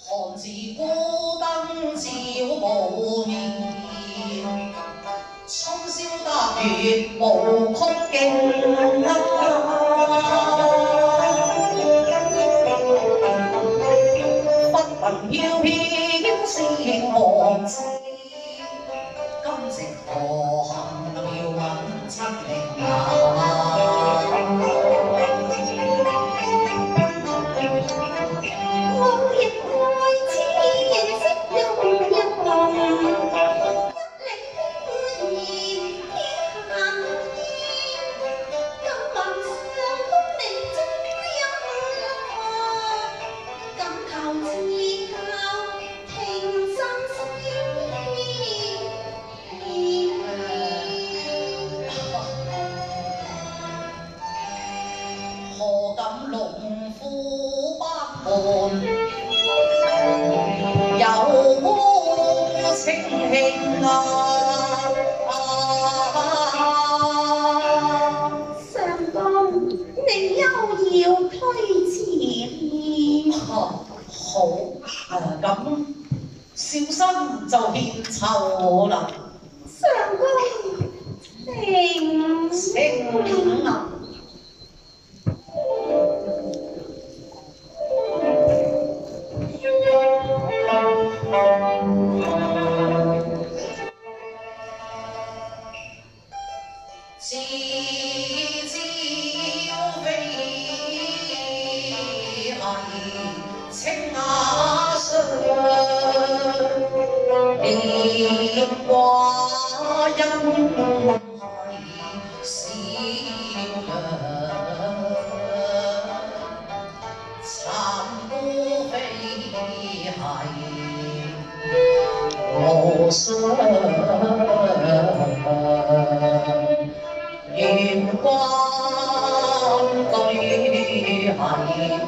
寒自孤灯照无眠，春宵得月无曲径啊！忽闻飘飘是黄枝，今夕何幸妙韻清靈啊！何敢龍虎不滿，有情興啊！ 上公，你休要推辭。 好，咁小生就獻醜啦。 上公，請啊！自朝飛係青瓦上，蓮華欣係笑揚，殘孤飛係無雙。月光對係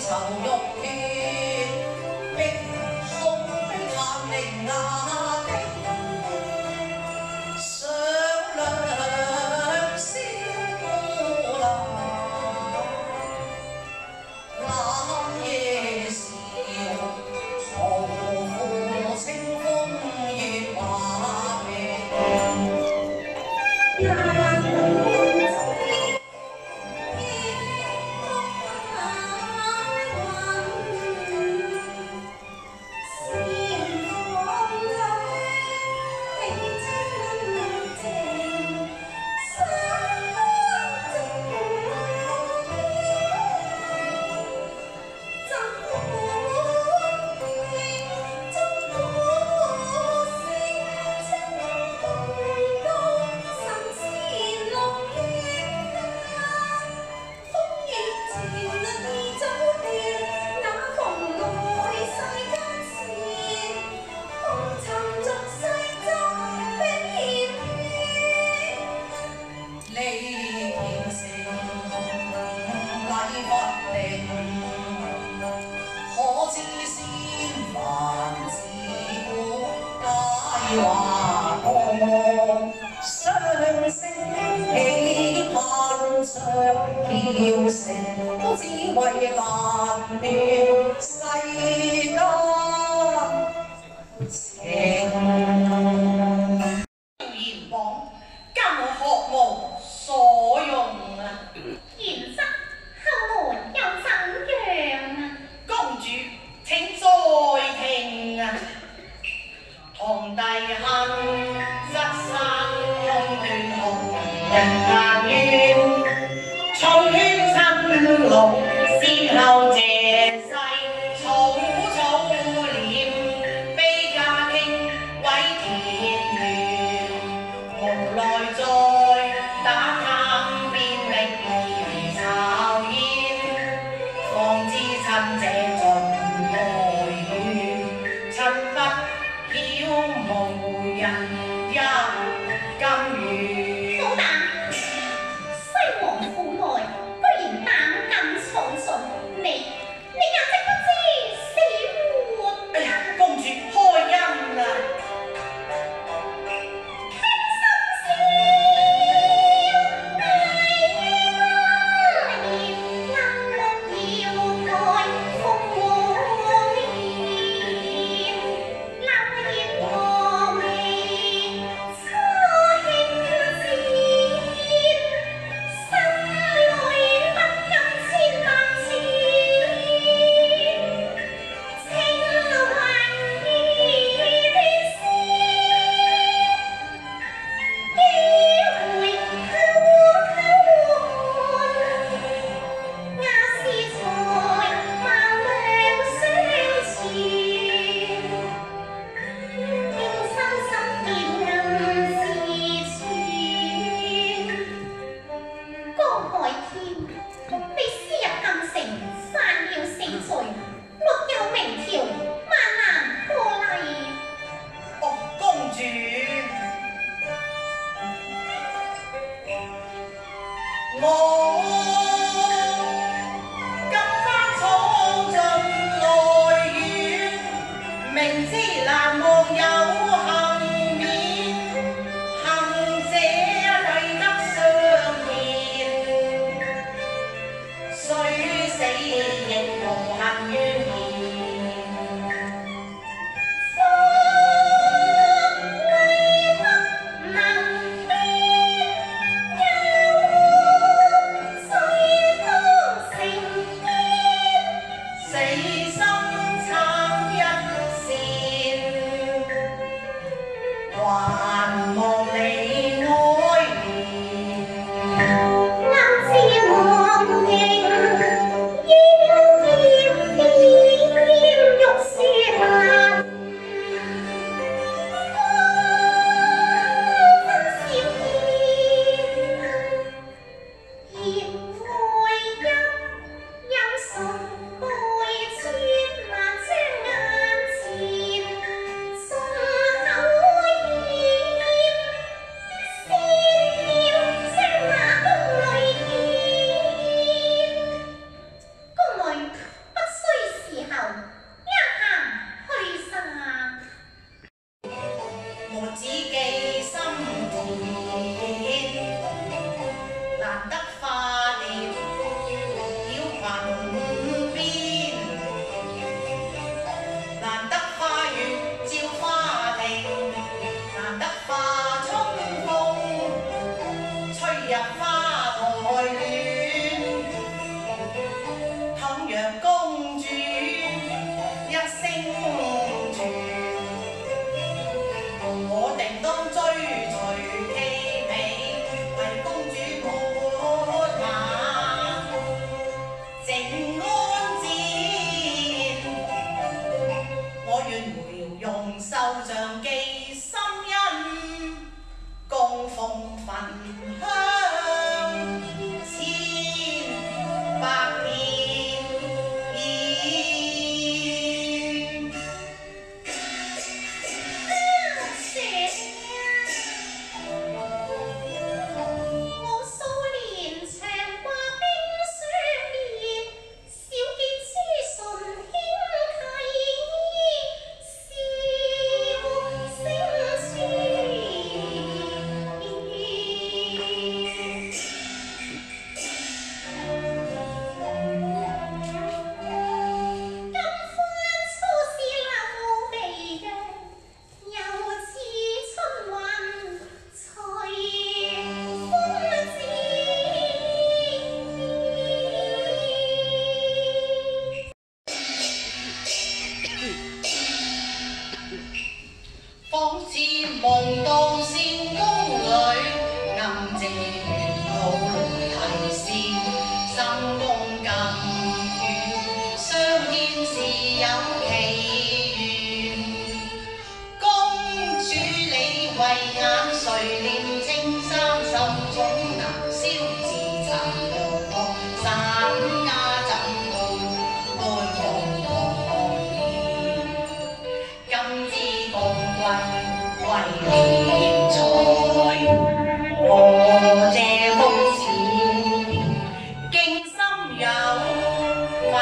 愁欲斷，碧空的嘆靈雅的上兩宵孤樓，冷夜笑，豪負清風月華明。可知先凡自古佳話歌，相聲喜盼着叫聲，都只為難斷世間情。言往今學無所用啊！ 賢侄，後門又怎樣啊？ 公主請再聽啊！堂弟恨，側山空斷紅人顏怨，重圈親路，先後謝世，草草。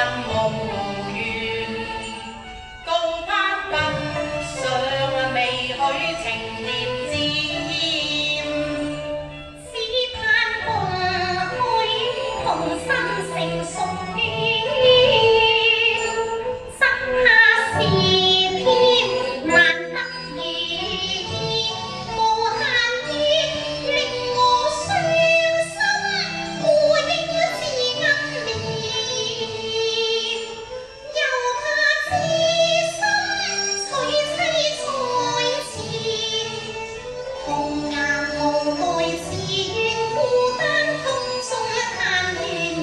無緣，共攀不上未許情烈漸， 只盼共許同心成熟戀，心下是天難得遇，無限意令我傷心，故應是暗戀，又怕痴心隨妻在前，紅顏無奈自願孤單風中嘆亂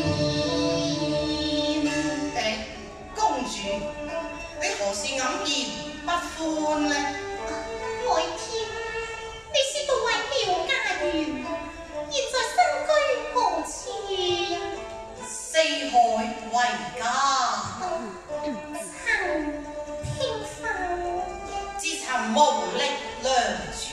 眠。 公主，你何事黯然不歡呢？ 海天，你說到為了家園，現在身居何處？ 四海為家， 曾天分， 自尋無力良珠。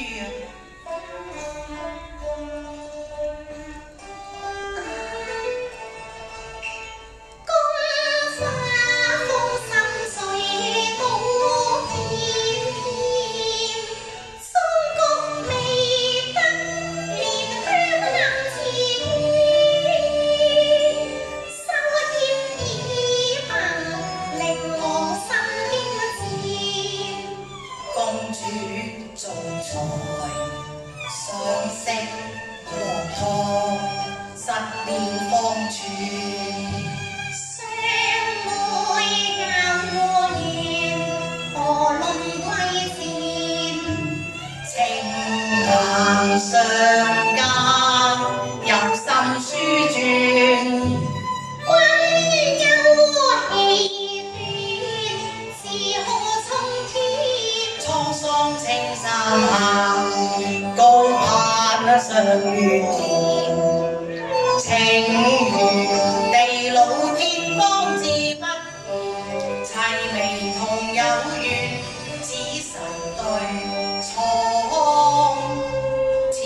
江花風心碎到片片，桑菊未得蓮香能自願，收添已憑令我心驚戰。 公主做才，相識和湯，實練方寸。 相愛教我緣，何論貴賤？ 情難相間，入心書傳。 君憂氣斷，是何從天？ 滄桑青山下，高攀上月田。情緣地老天荒自不齊眉同有緣，此神對蒼天。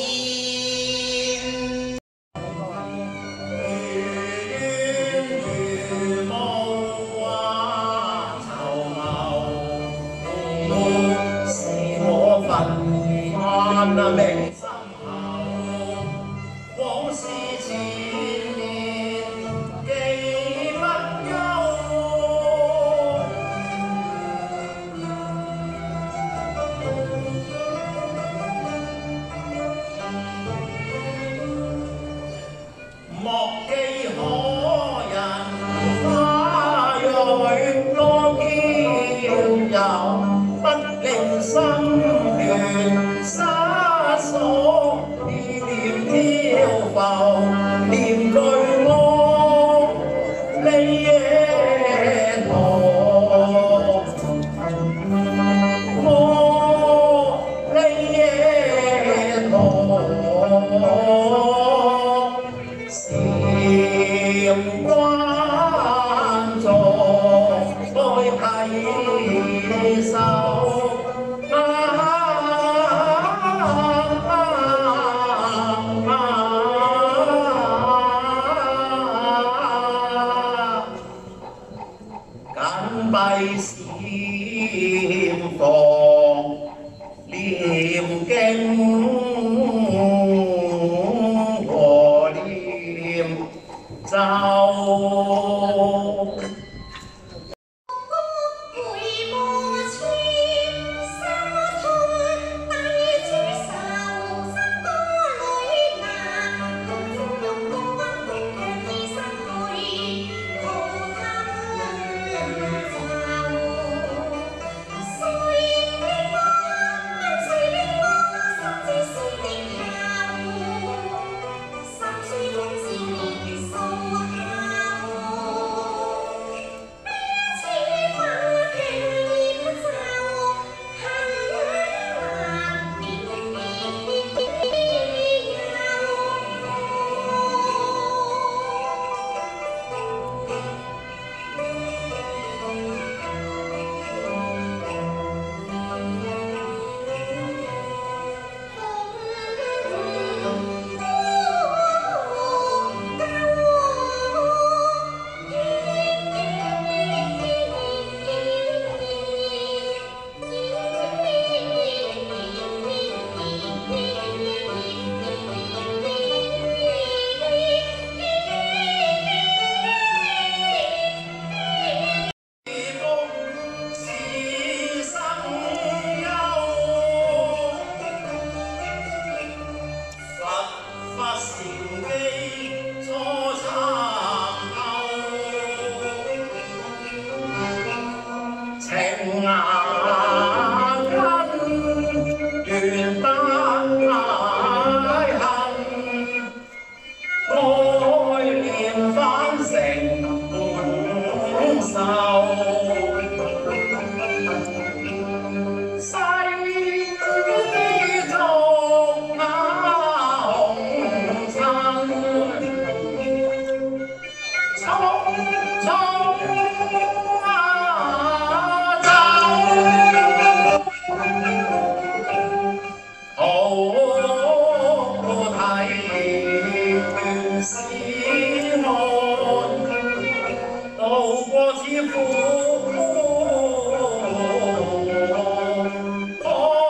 明心口，往事纏綿，記不休。莫記可人花蕊多嬌柔，不令心亂。沙鎖意念飄浮，念句我你夜途，我你夜途，禪關坐愛攜手。緊閉禪房，念經和念咒。 回望穿沙通，低主愁，山多女男，共歡共共分的強意心去，抱他們走。 愁。世俗那红尘，匆匆走，好睇亂思看，渡過此苦海。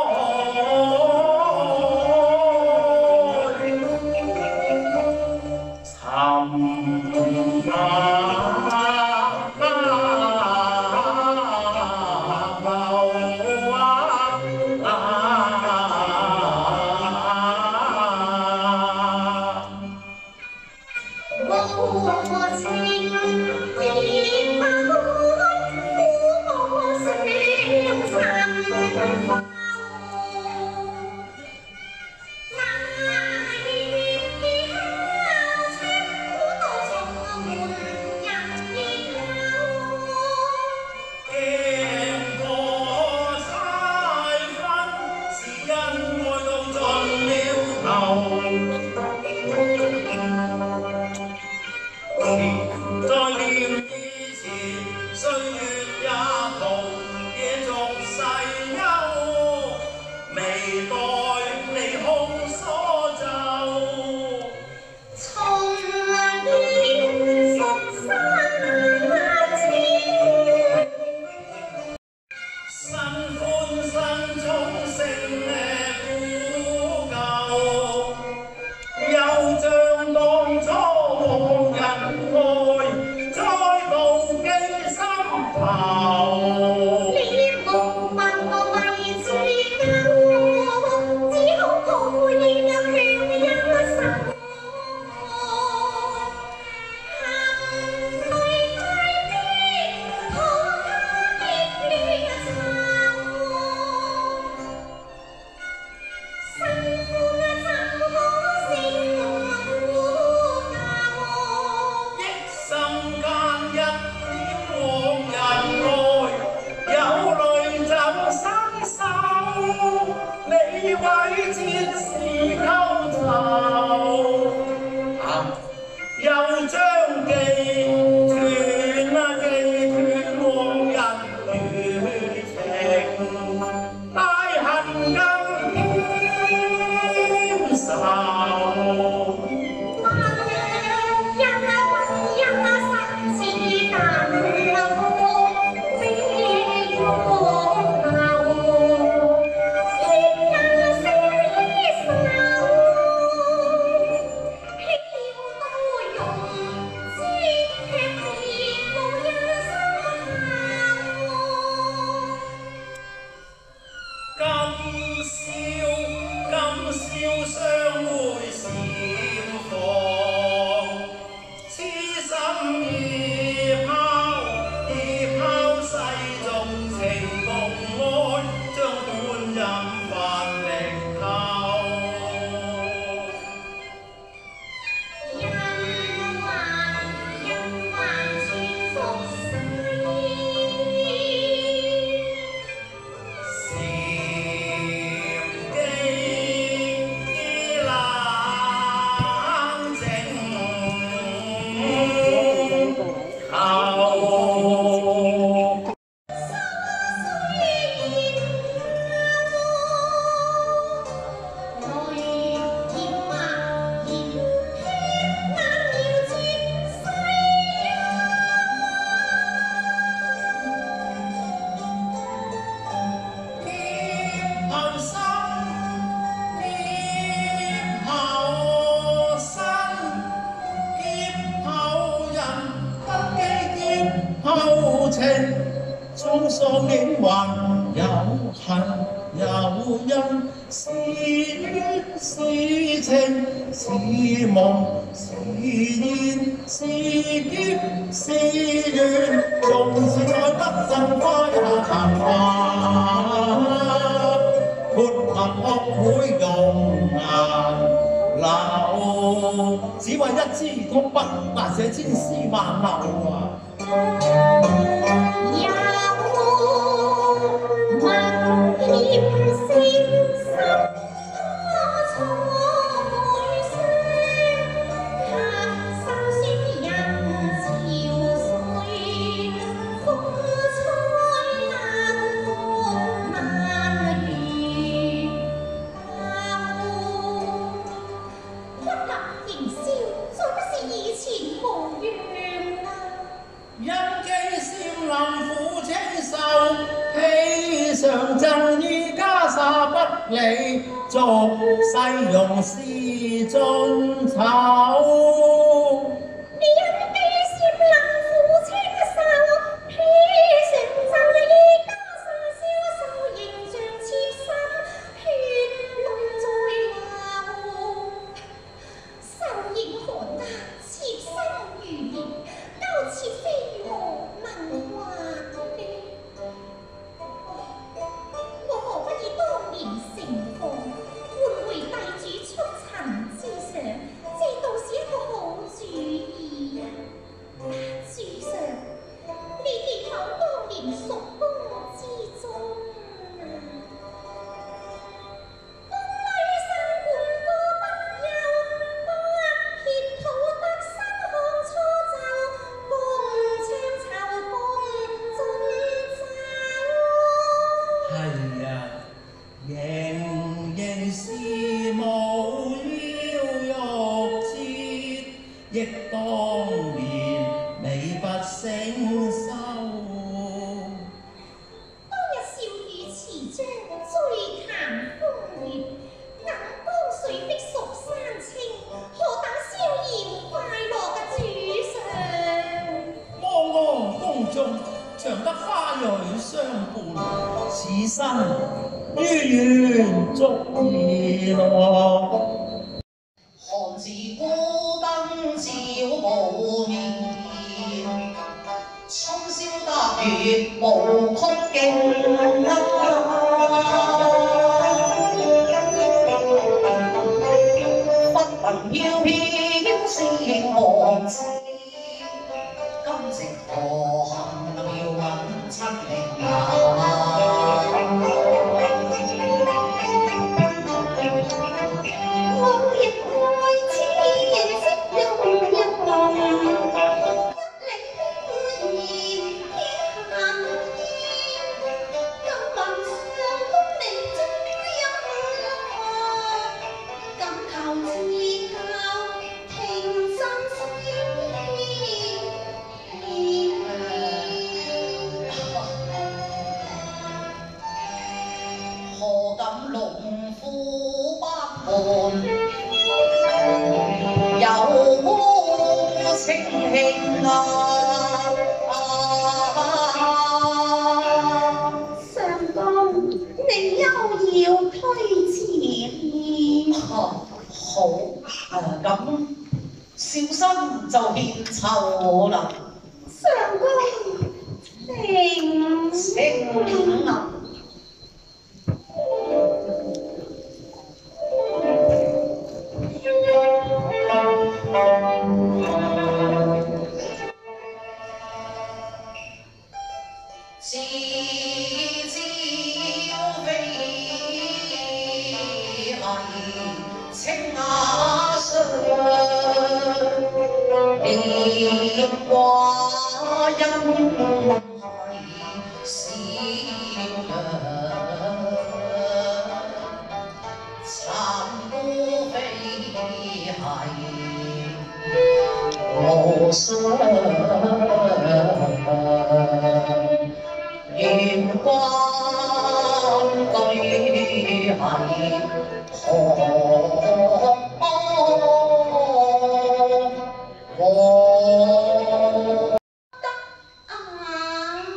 所竟還有恨有因，是緣是情是夢是煙是劫是緣，縱是在不振花也談話，潑墨惡會用顏留，只為一枝通筆，難寫千絲萬縷啊！ 因寄少林苦青瘦，披上赠于袈裟不理，俗世用是尽丑。 你因寄少林苦青瘦，披上赠于袈裟消瘦，形象切身，血浓在流。手影寒得切身如莲，刀切飞蛾能画的。我何不以当年盛况，换回帝主出尘之上？这倒是一个好主意呀！主上，你是否当年蜀宫之中啊？宫里生半个不幼，不撇土得新看初奏，共唱酬共尽奏。 系啊，仍是无腰玉节，忆当年你不胜收。 当日笑语词章，醉谈风月，眼光水碧蜀山青，何等逍遥快乐嘅主上！ 安安宫中，常得花蕊相伴，此生於願足矣樂。 寒自孤燈照無眠，春宵得月無曲徑不能要飄是王子，今夕何幸要揾七零我亦愛此認識又一夢，一領天意天下意，今晚上功名終一感求自求平生何敢龍虎班門，有清興上公，你休要推辭。 好，咁小生就獻醜啦。 上公，請啊！自朝飛係青瓦上，連掛因係小娘，殘孤飛係無雙。願關對係何啊！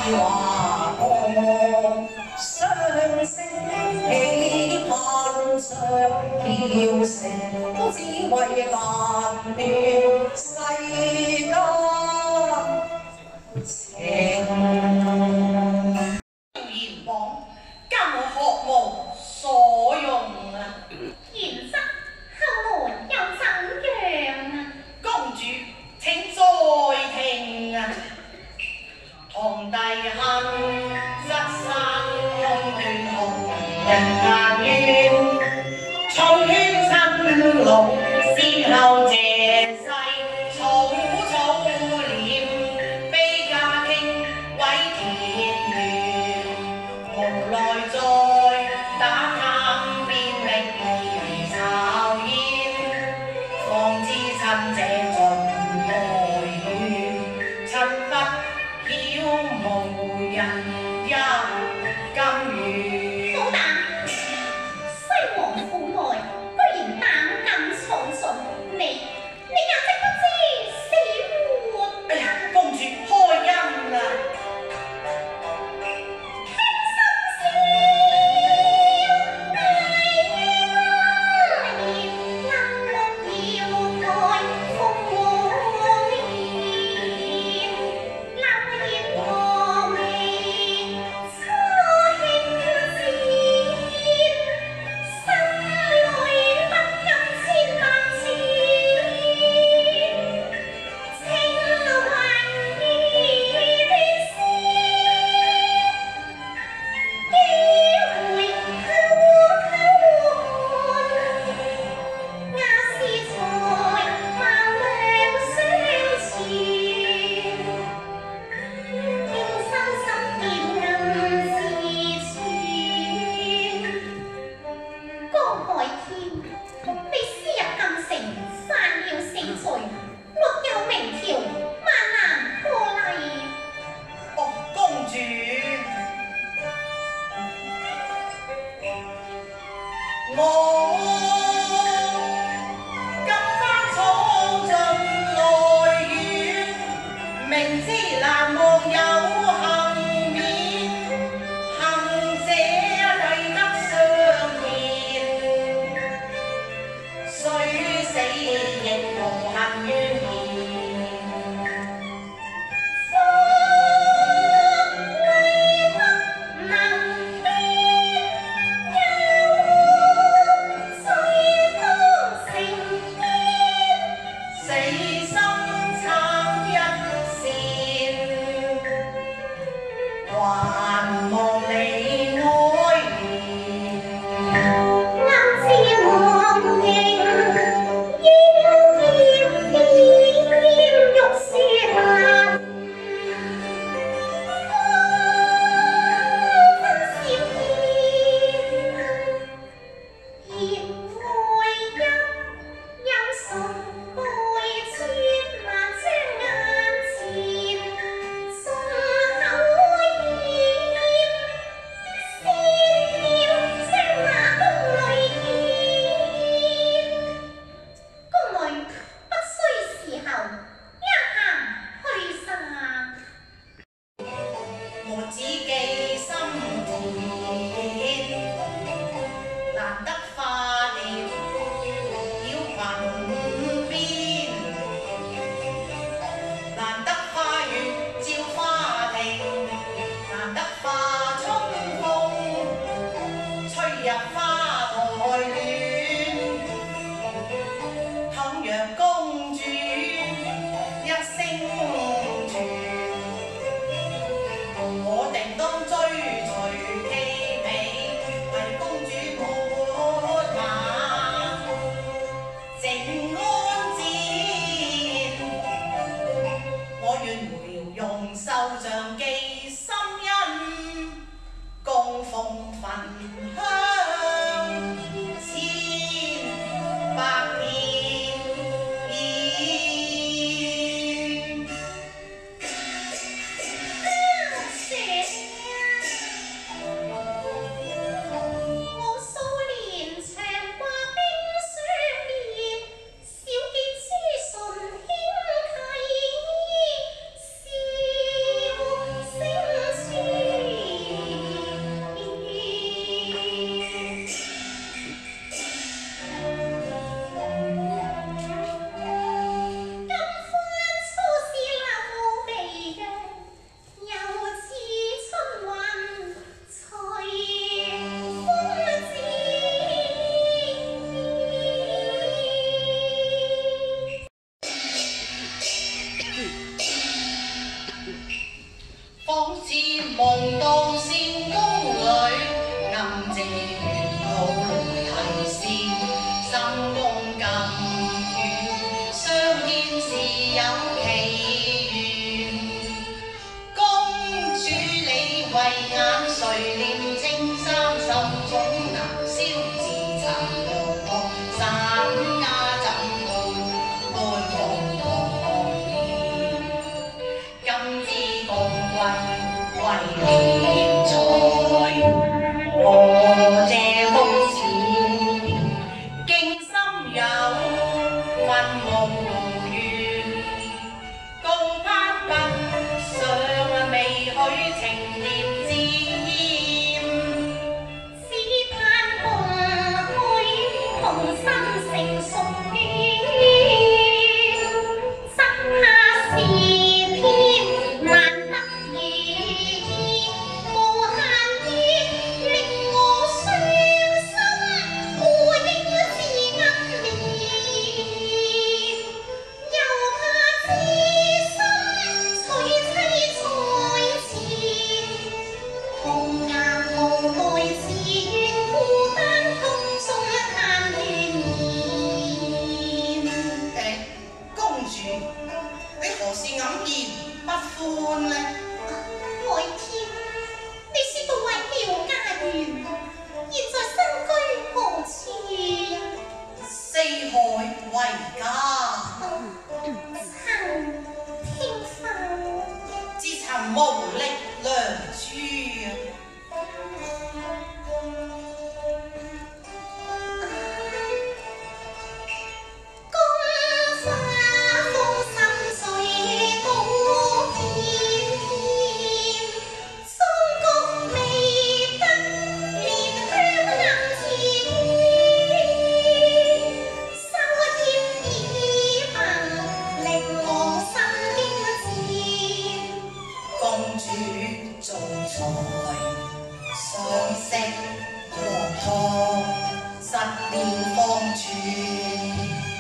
話我相識，期盼上飄成，都只為難斷世間情。言往今學無所用啊！ 賢侄後來又怎樣啊？ 公主請再聽啊！堂弟恨，側山空斷紅人眼冤，重圈親老先後謝世，草草臉悲家傾毀田園，無奈再打探便覓離巢煙，方知親者盡愛怨，親不曉無人一甘願。 好膽，西王府內居然膽敢闖進，你簡直不知死活！ 哎呀，公主開恩啊！ 仿似夢到仙宮裏，暗借緣好提示，心公更願相見時有奇緣。公主你慧眼垂簾青衫，心中難消自殘無托，散家怎會半夢狂眠？今知共君為斂財，我借風錢，竟心有分無緣。高攀不上，未許情念沾。 只盼共許同心成熟戀，心下是偏難得遇，無限於令我傷心，故應是暗戀，又怕痴心娶妻在前，紅顏無奈自願孤單風中嘆亂眠。 公主，你何事黯然不歡呢？ 愛天，你說到為了家園，現在身居何處？ 四海為家， 曾聽聞。 自尋無力良珠。 宮花風心碎到片片，中國未得蓮香能自願，收添已憑令我心驚戰。 公主做才，相識和託，實了方寸。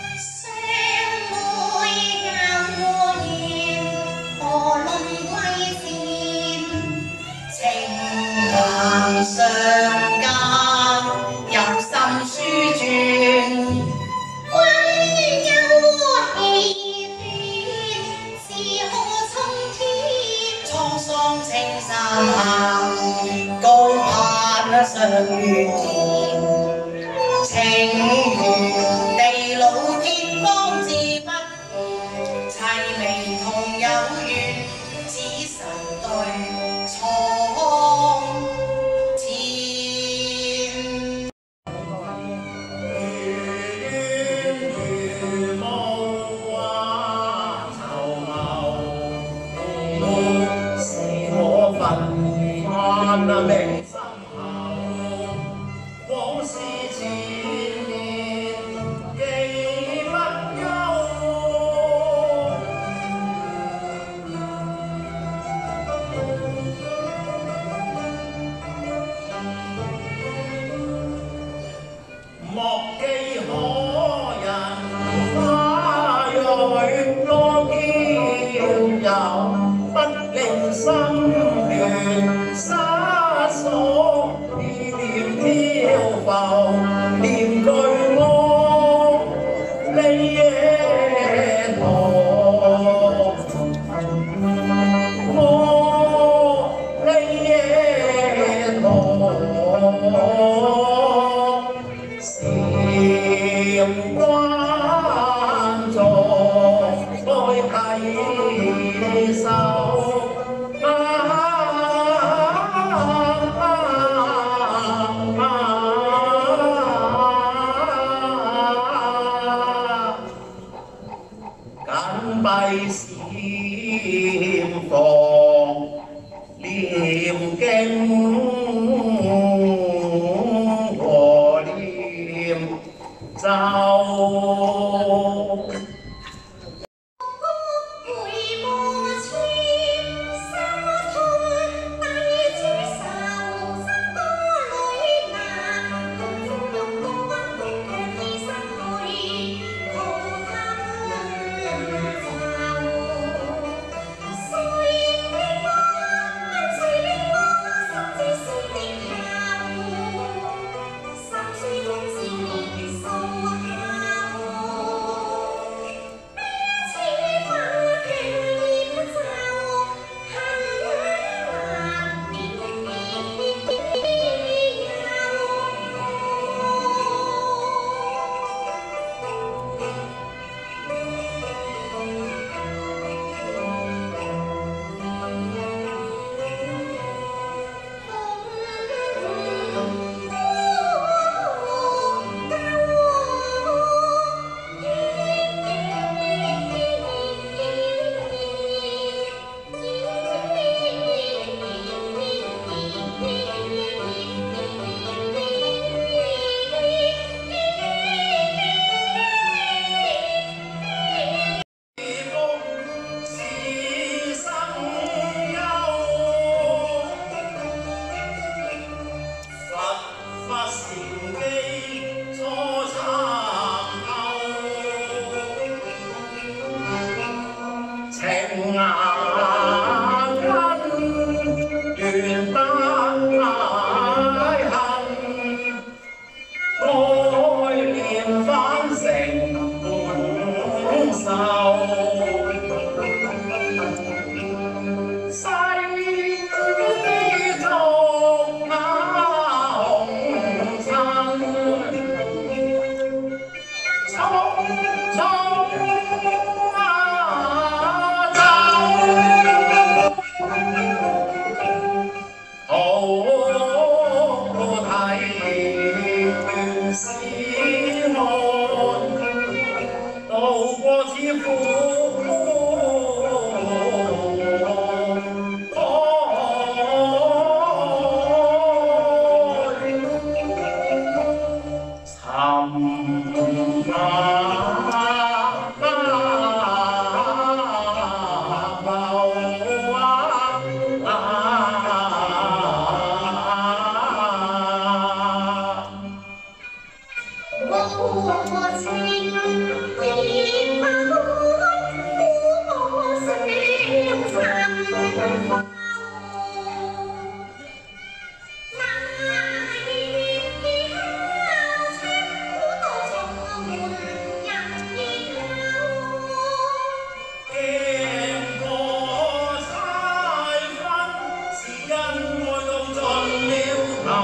相愛教我緣，何論貴賤？ 情難相加，入心書傳。 君憂氣斷，是何從天？ 滄桑青山下，高攀上月田。情緣地老天荒自不齊眉同有緣，此神對蒼天。 如夢話籌謀，沒事可分盼明心後，往事纏綿記不休。莫記可人花蕊多嬌柔，不令心亂沙鎖，意念漂浮，念句我你夜途，我你夜途。禪關坐，愛攜手。緊閉禪房，念經和念咒。 回望穿沙通，大珠手心多女男，共歡樂共溫的卻犧牲去，抱他們走。誰的愛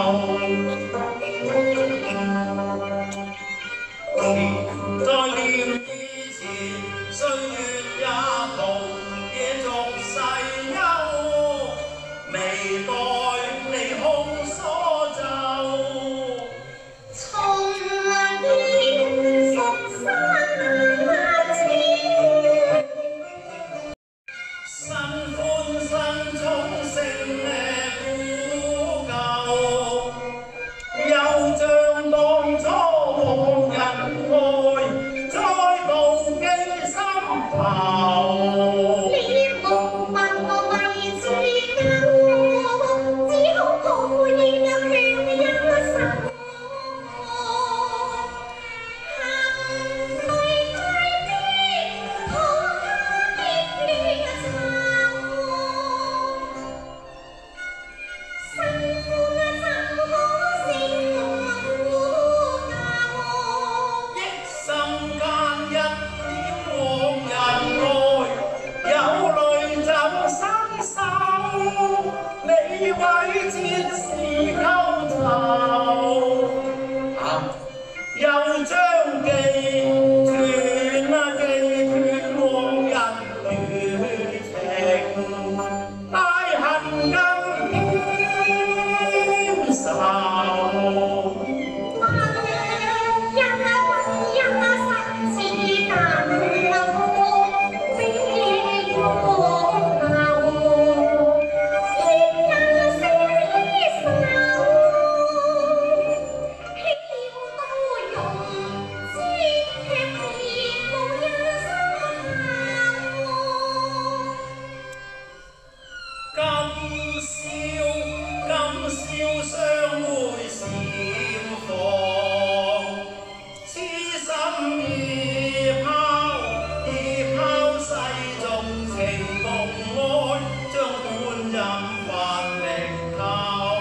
在念以前，歲月也同野續世休，未待你空所就。 從年十三千， 新歡新寵勝古舊，又像當初往日愛，再度記心頭。 你無問我為自救，只好抱怨向一生。 你為切是溝愁，又將記斷往日戀情，帶恨更添愁。今宵相會閃放，痴心已拋世俗情共愛，將本任發力透。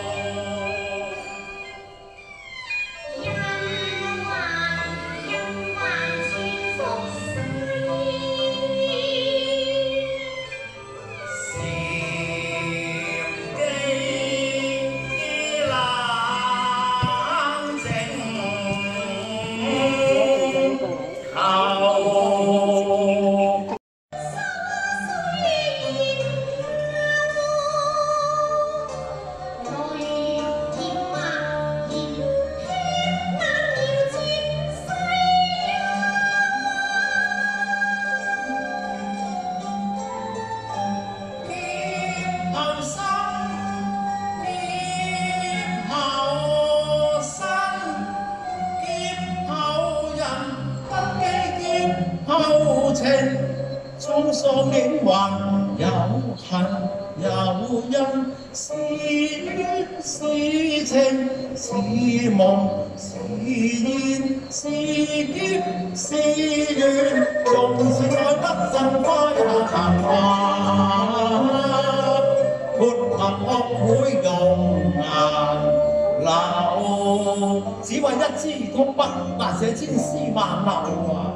人還全服世。 衝數年還有恨有因，是怨是情是夢是煙是劫是緣，縱是再不振花也曇花，潑墨惡會容顏流，只為一支通筆，但寫千絲萬縷啊！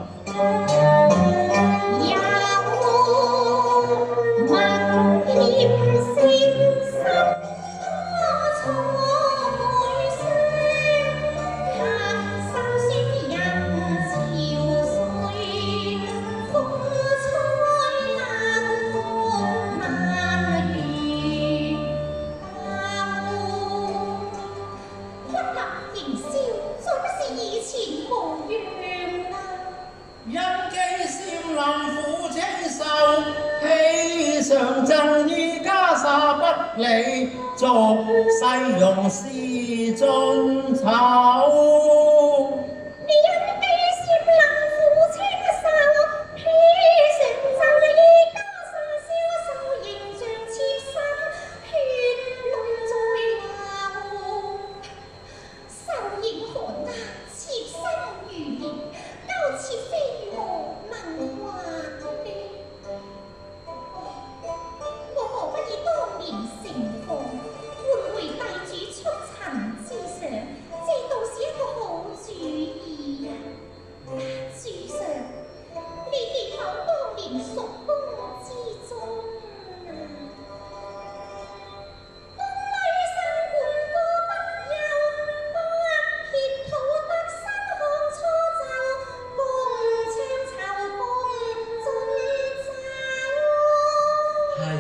常贈與袈裟不離，俗世容是盡醜。 你因悲涉能負清秀，披成贈與袈裟消瘦，形象妾身，血淚在流。受刑寒壓，妾身如蓮，交妾非我能還的。我何不以當年盛況，換回帝主出塵之上，這倒是一個好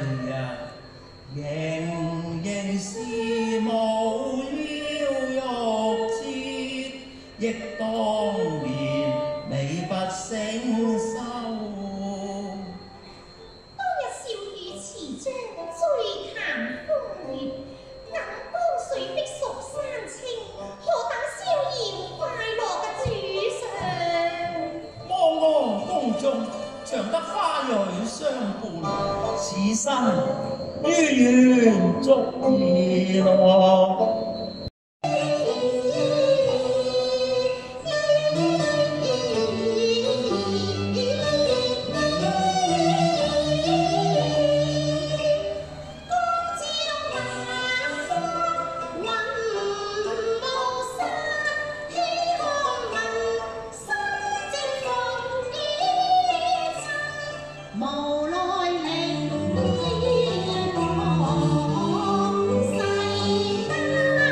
呀，仍然是無了欲折，亦當年美不勝收。 當日少雨池中醉談風月，眼光水碧蜀山青，何等逍遙快樂嘅主上。 望我宮中長得花蕊相伴，此生於願足矣樂。 無奈歷練學世間。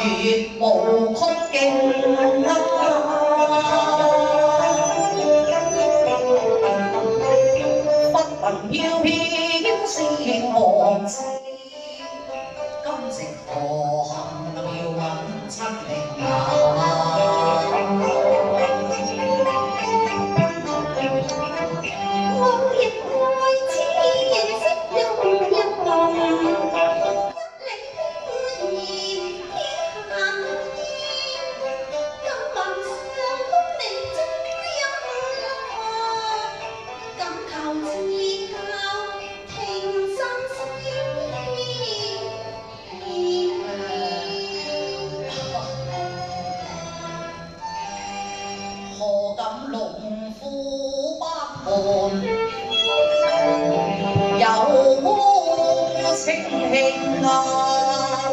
舞曲徑啊！不能飄飄是何志，今夕何幸妙韻七零啊！ 我亦愛此認識用一夢。 何敢龍虎不伴，有情興啊！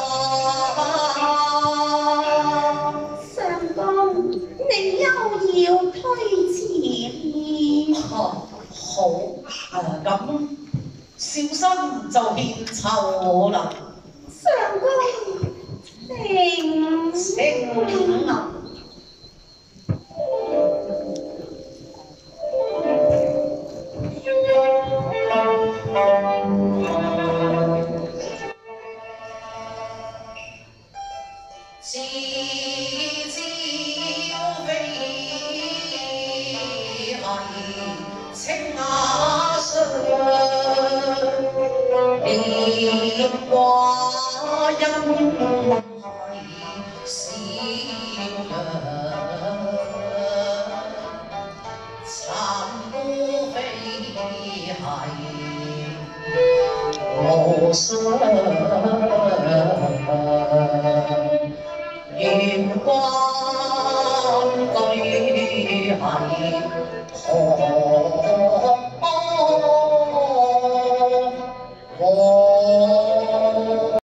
上公，你休要推辭。 好，咁小生就獻醜啦。 上公，請啊！自朝飛係青瓦上，蓮華音係笑揚，殘孤飛係無雙。願君對係何？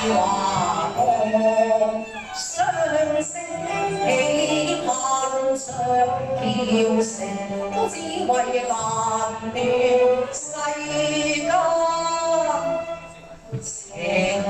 華歌，相聲喜盼上飄成，都只為難斷世間情。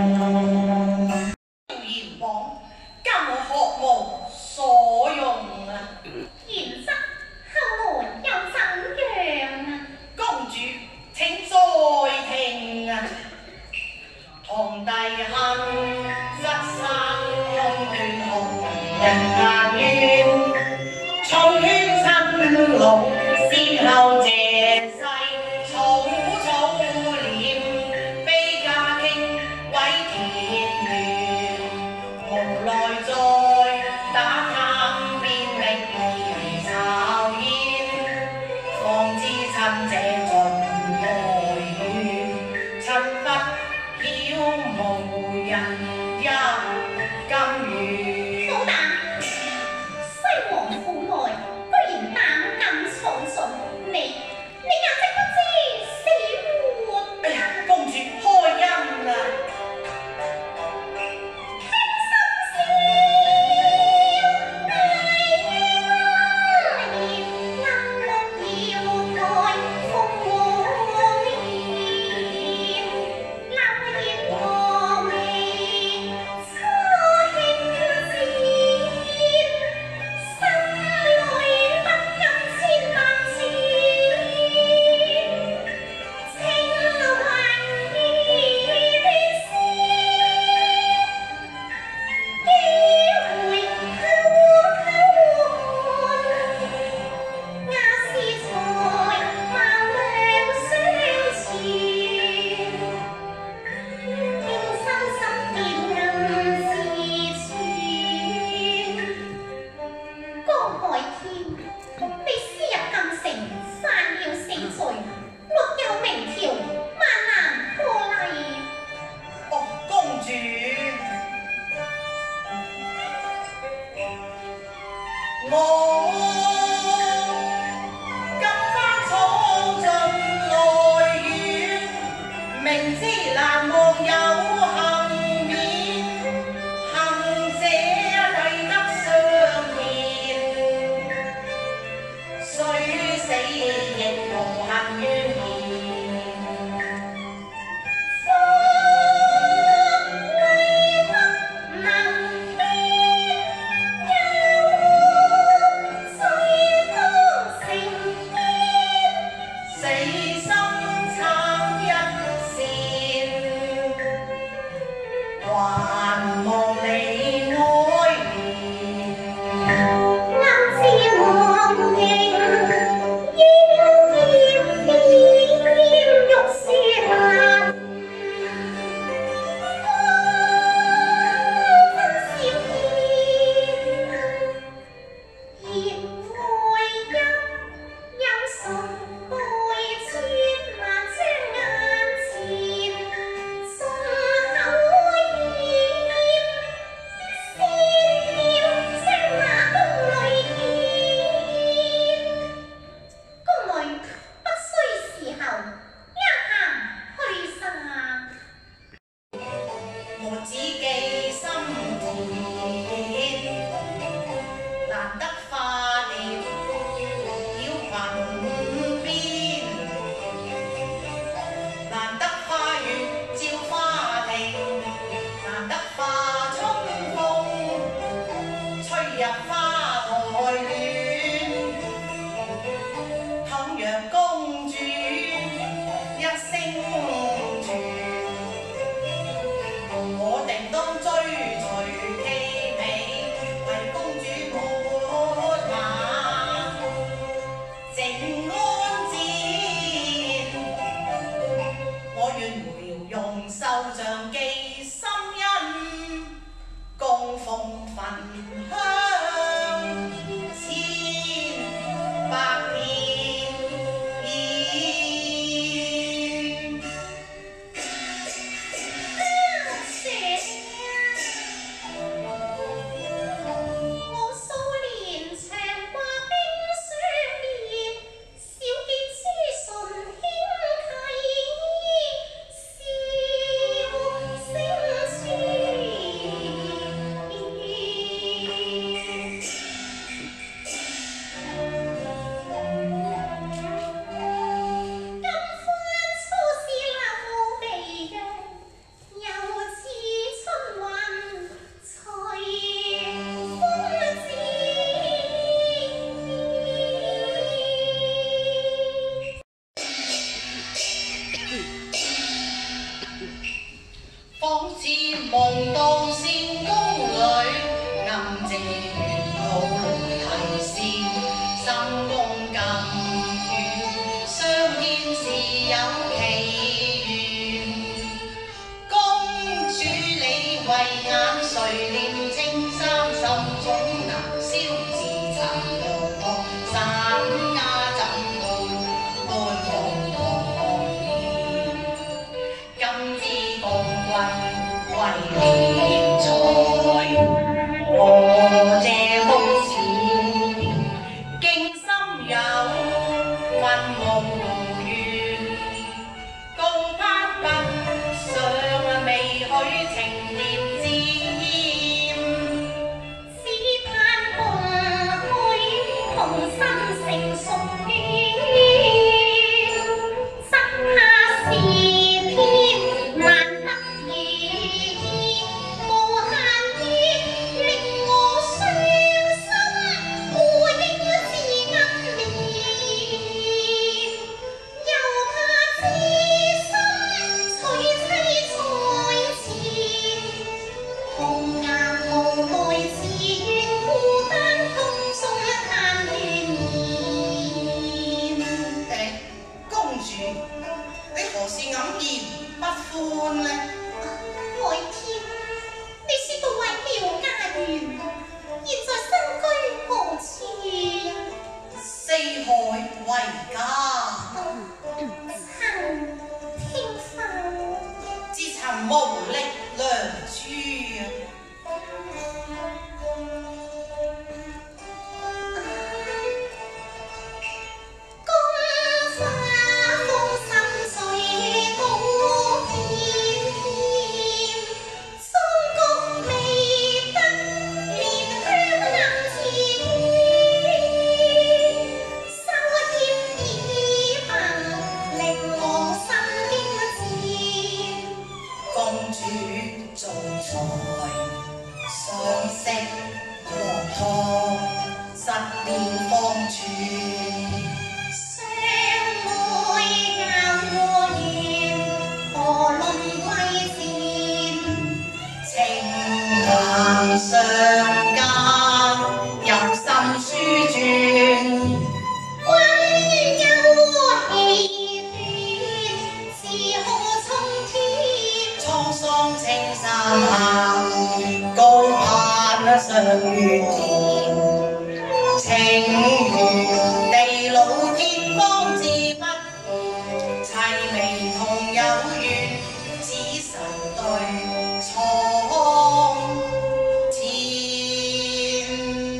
言往今學無所用啊！ 賢侄，後來又怎樣啊？ 公主請再聽啊！堂弟恨，側山空斷紅人眼冤，重圈親老，先後謝世，草草臉，悲家傾毀田園，無奈再打探便力而巢燕，方知親者盡愛怨，親不曉無人一甘願。 好膽，西王府內居然膽敢闖進，你成送院，生下是偏难得遇，无限意令我傷心，故應是暗戀，又怕痴心娶妻在前，紅顏無奈自願孤單空中嘆亂眠。 公主，你何事黯然不歡呢？ 海天，你說到為了家園，現在身居何處？ 四海為家， 曾聽聞。 自尋無力良珠。 江花風心醉到片片，中國未得蓮香能自願，收添耳鬢令我心驚戰。 公主做才，相識和湯，十年方寸。 相愛教緣，何論貴賤？ 情行上家，入心書傳。 君憂氣斷，是何從天？ 滄桑青山下，高攀上月田。情緣地老天荒自不齊眉同有緣，此神對蒼天。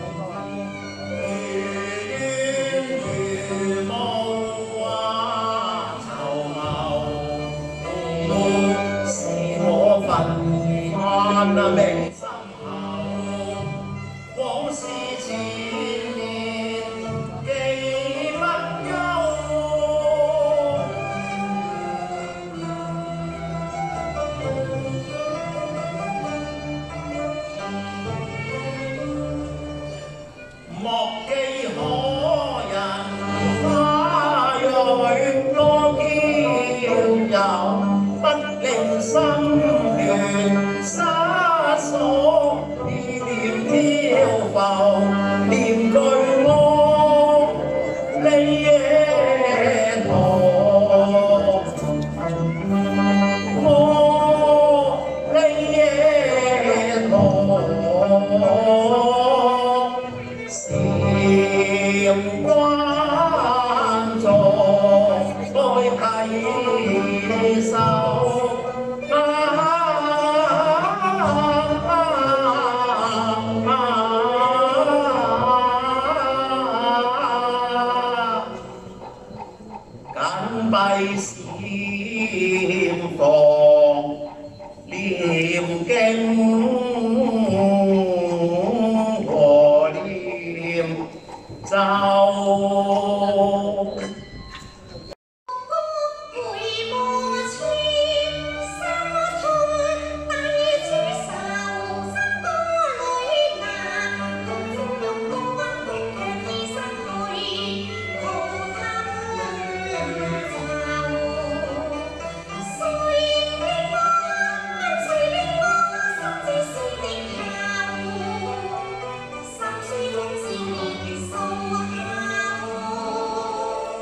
如夢話籌謀，是我焚化明心口，往事纏綿記不休。莫記可人花蕊多嬌柔，不令心亂沙鎖，意念漂浮，念句我你夜途，我你夜途。禪關坐，該攜手。緊閉禪房，念經和念咒。 回望穿心痛，低主受心多累難，共歡樂共溫馨卻已失去，無他就。誰令我問誰令我心知是的後，心書總是年數後。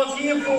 之父，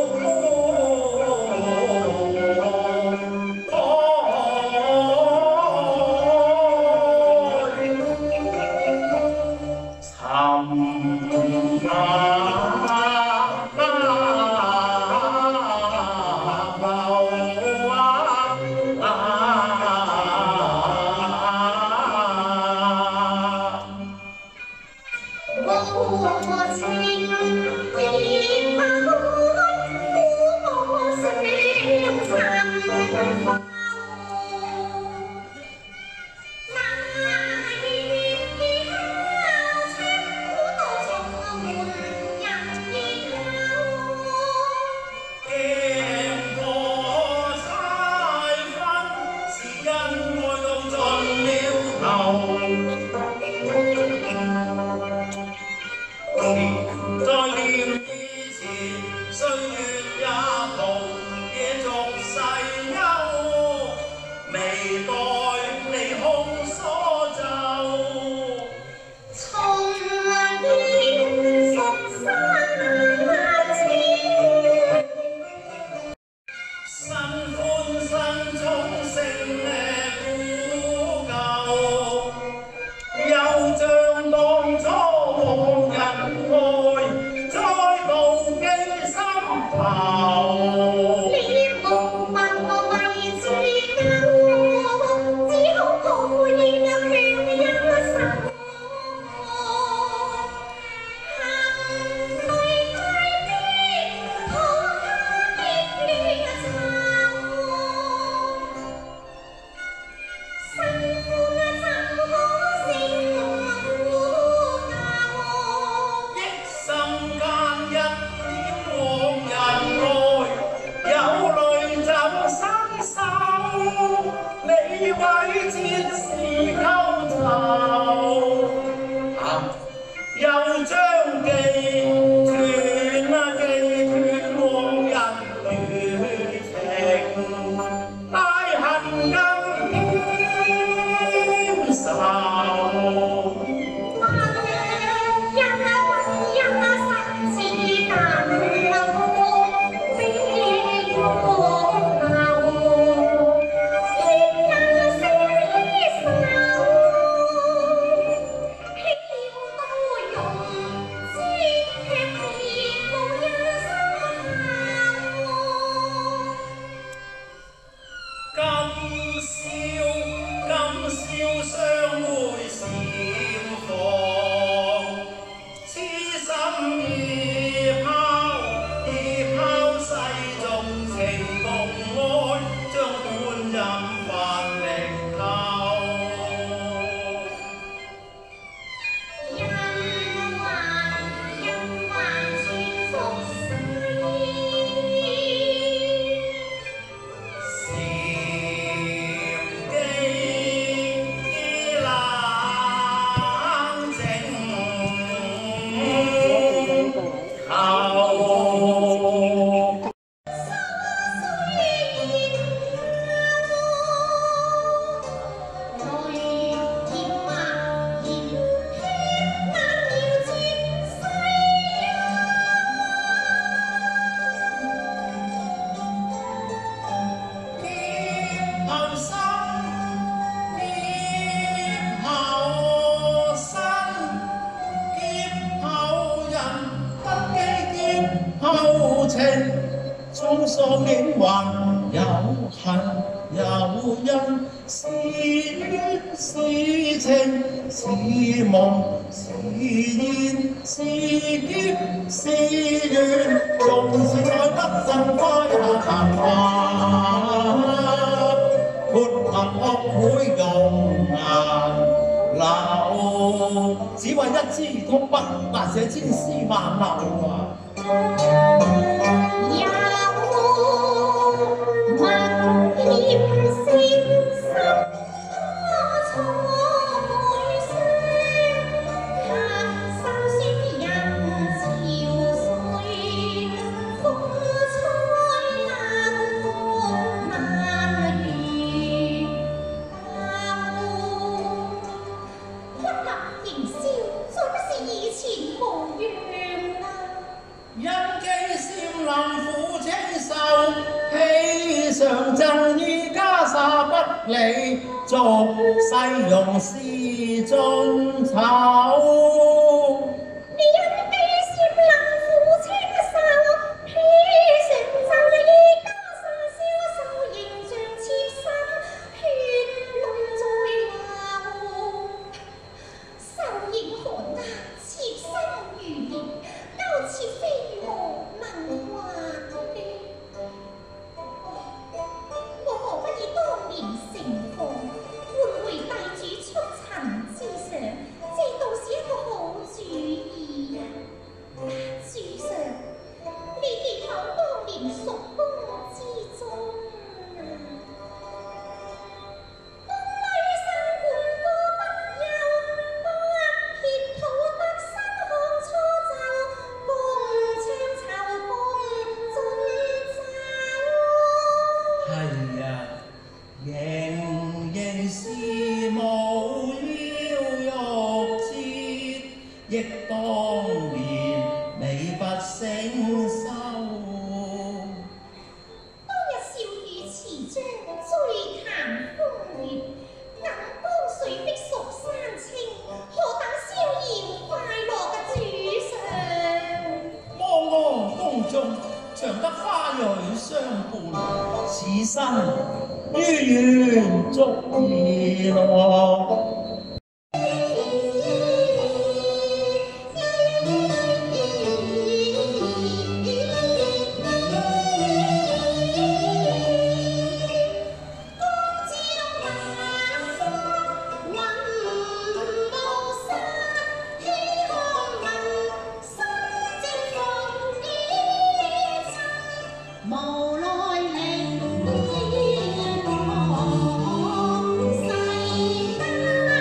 冲所變幻有恨有恩，是怨是情是夢是煙是劫是緣，縱是在不振花也談話，潑墨惡會用顏流，只為一支通筆，但寫千絲萬縷啊！人記上赠與袈裟不離，俗世用是盡醜。 你因悲涉能負青手，披上就以袈裟消瘦，形象妾身，血淚在流。受刑寒壓，妾身如蓮，勾切飛蛾問話的。我何不以當年盛況，換回帝主出塵之上？這倒是一個好主意呀！主上，你結討當年蜀宮之中，宮裏生半個不幼，協討得新項初奏，共唱酬共盡奏。 係啊，仍是無腰玉節，憶當年你不勝收。 當日笑語詞章，醉談風月，等江水碧蜀山青，何等逍遙快樂嘅主上！ 望我宮中常得花蕊相伴，此生於願足矣樂。 無奈靈天降世間。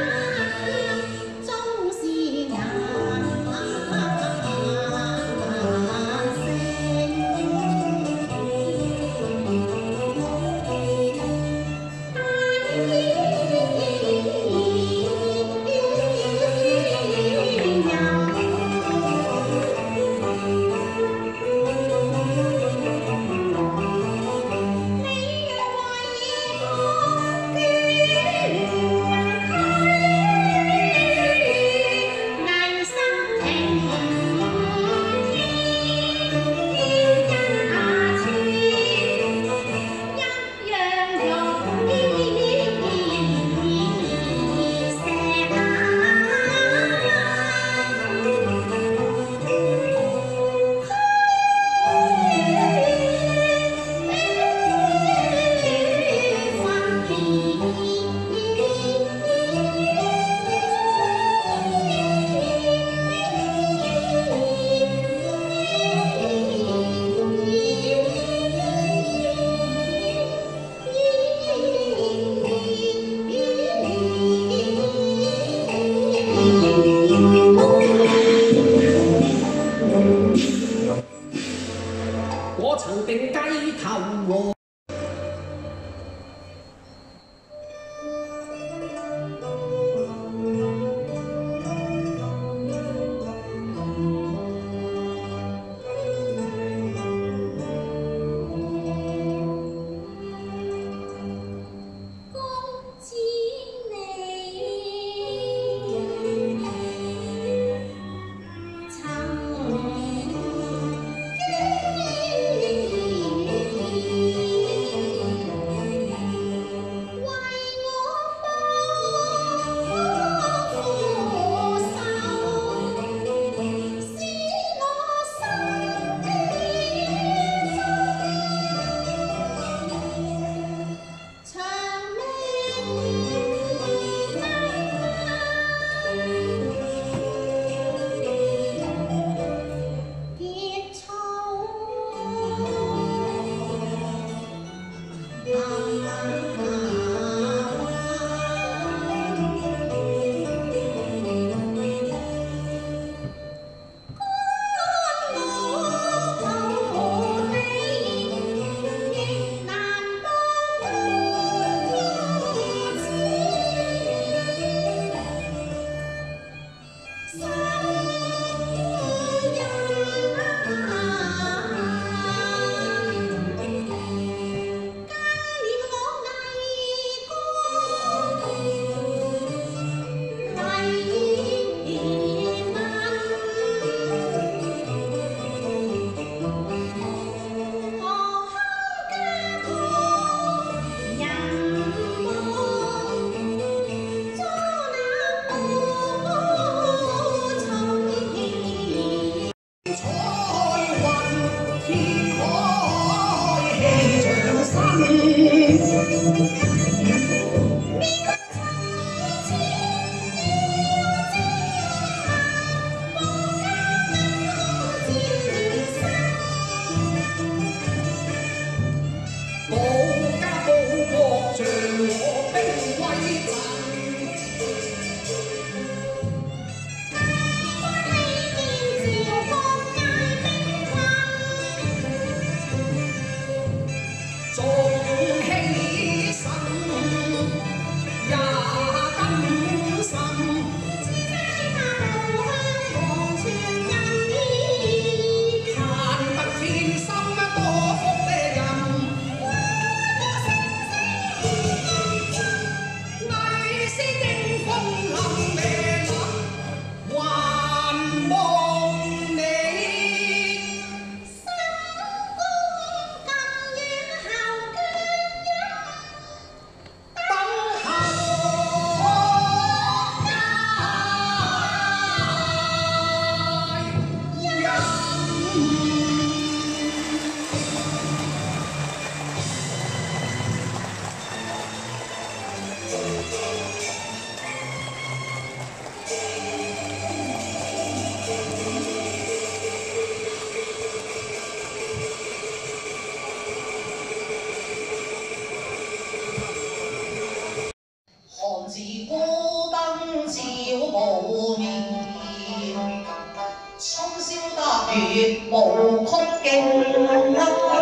踏月無曲徑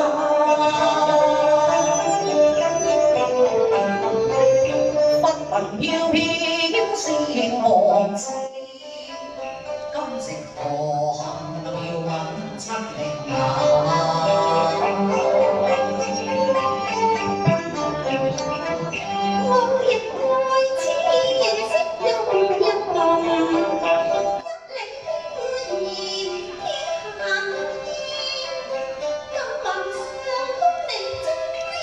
不聞飄飄是何字，今夕何幸要問七零我亦愛此認識用一夢，一領兒偏行，今晚上空明珠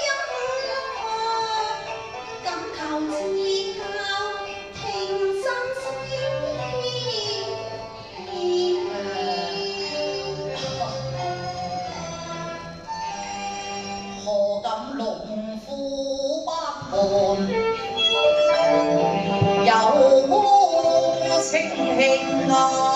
音，敢求自教平生何敢龍虎不伴，有情興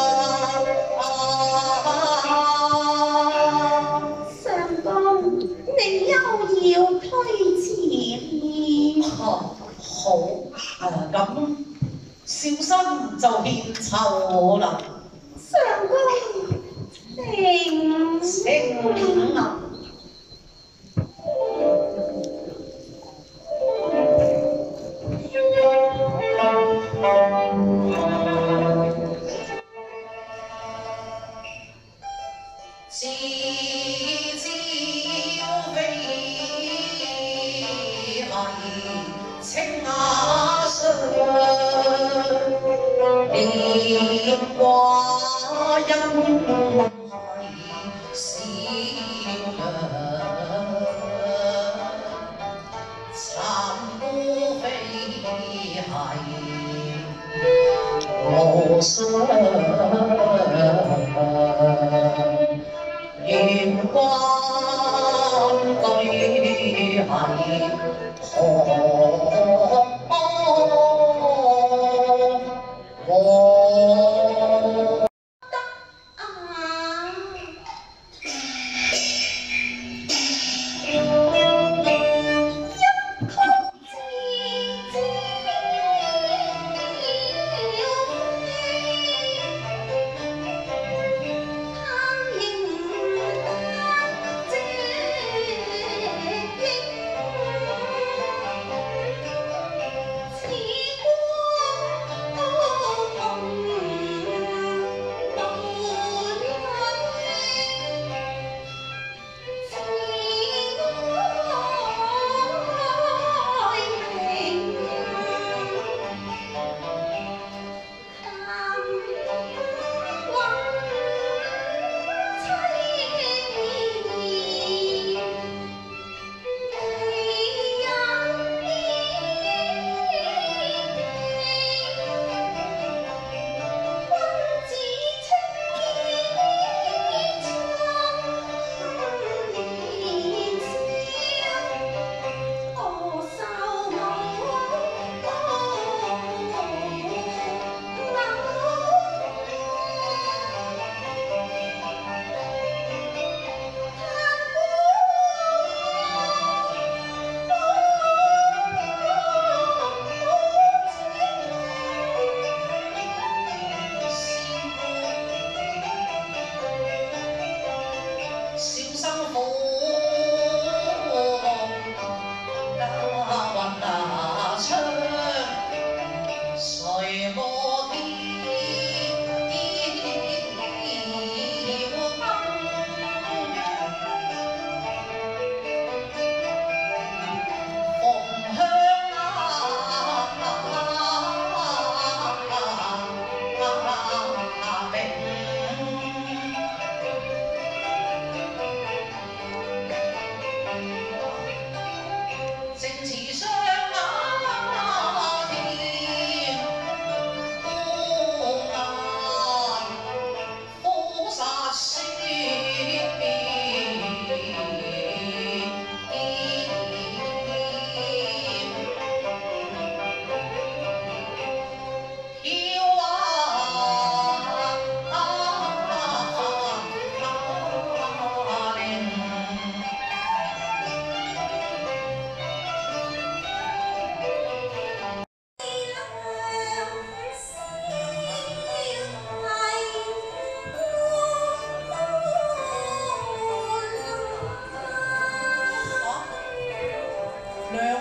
上公，你休要推辭。 好，咁小生就獻醜啦。 上公， 請啊！自朝飛係青瓦上，連華音係笑揚，殘孤飛係無雙。願君對係何？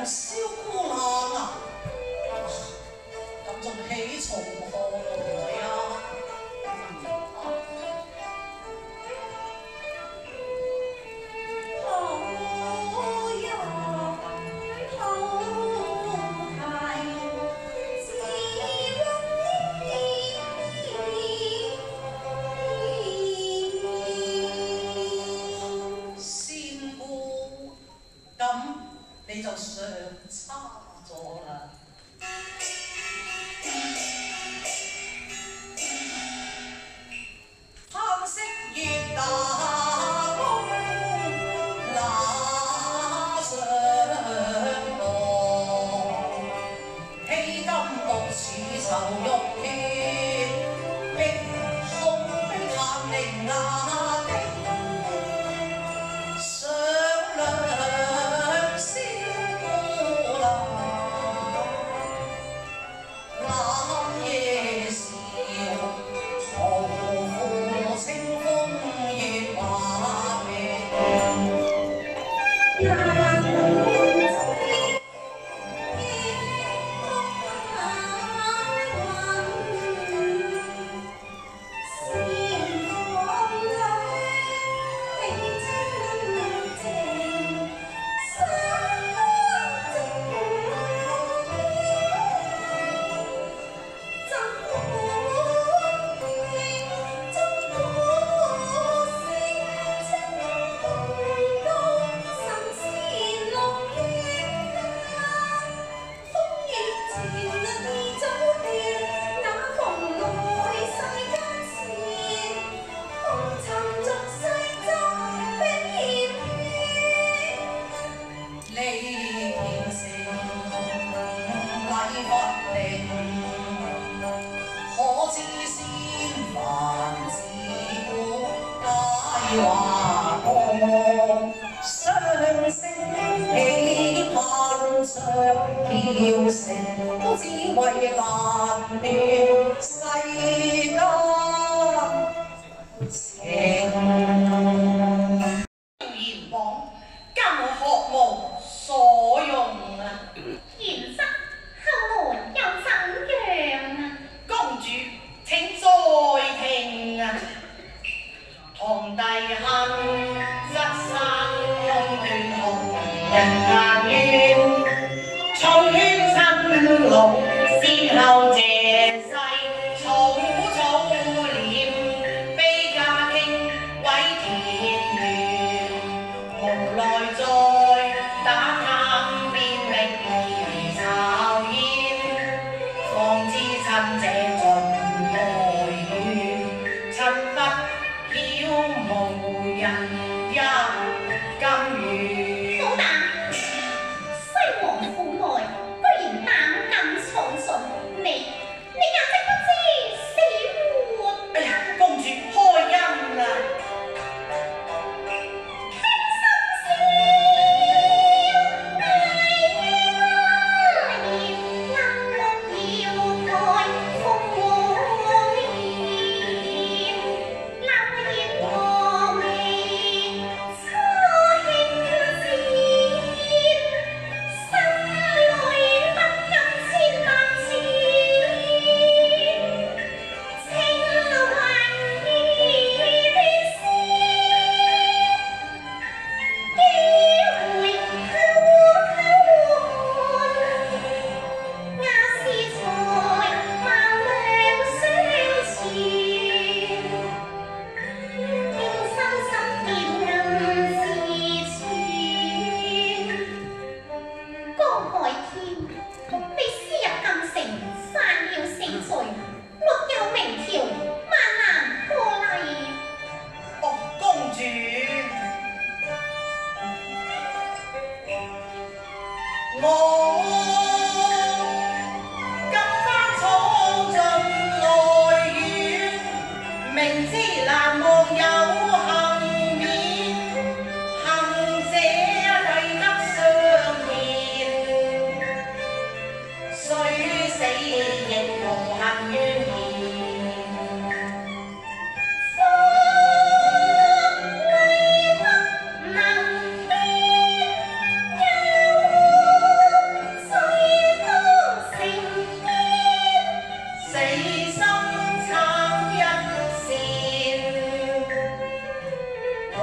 娘萧姑娘啊，咁仲喜从何来啊？仙姑，咁你就上差咗啦。黑色月打工，那上路，披金木似愁玉血，碧空探灵雅的上梁萧姑娘，冷夜笑。豪富清风月华相聲喜盼上飄成，都只為難斷世間情。言往今學無所用啊！ 賢侄後來又怎樣啊？ 公主請再聽啊！堂弟恨，側山空斷紅人顏怨，重圈親路，先後謝世，草草臉，悲家傾毀田園，無奈再打探變力而巢燕，方知親者盡來遠，親不曉無人一甘願。 好膽！西王府內居然膽敢藏信，你簡直不知死活！ 哎呀，公主開恩啦！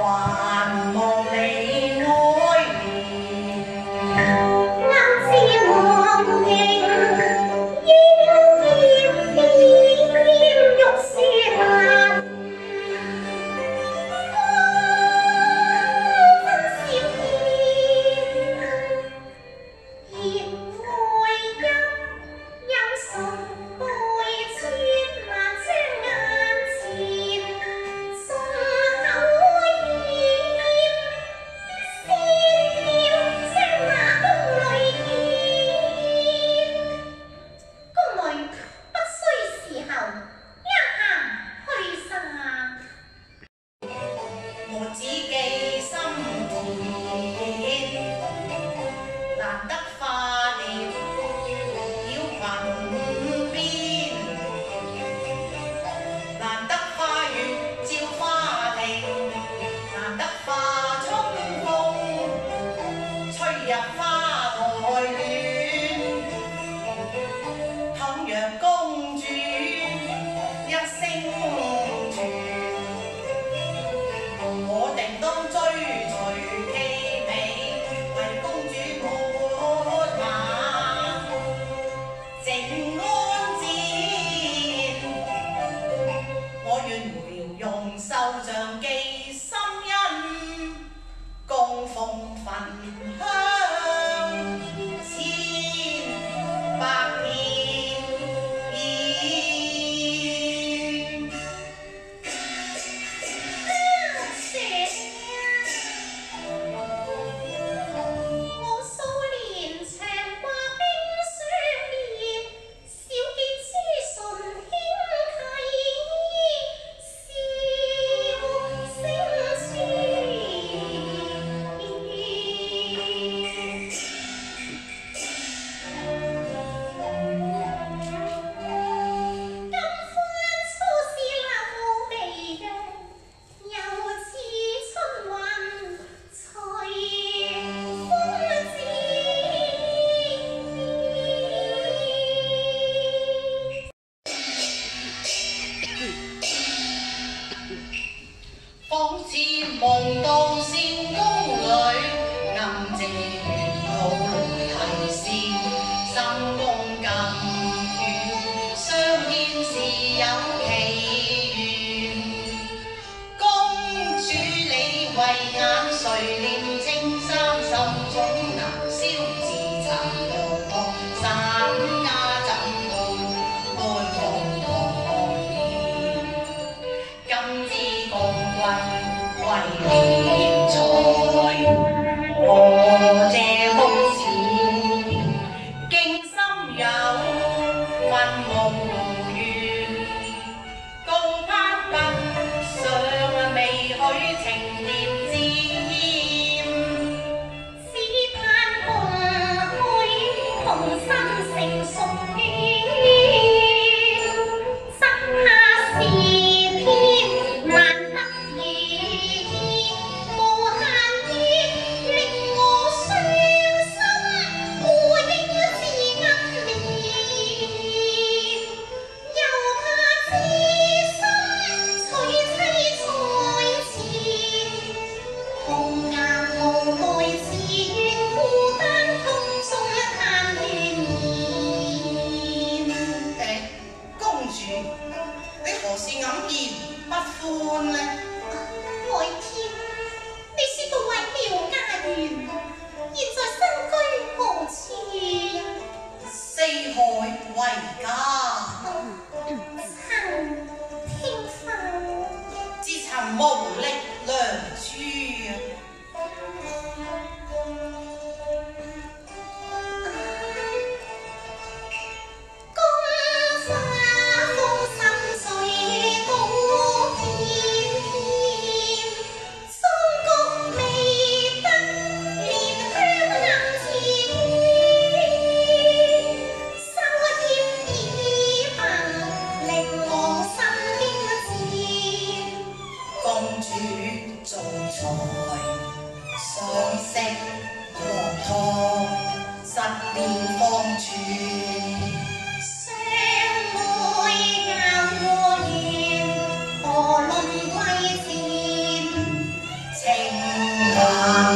還望你愛憐。 暗自忘形，奄奄欲是難。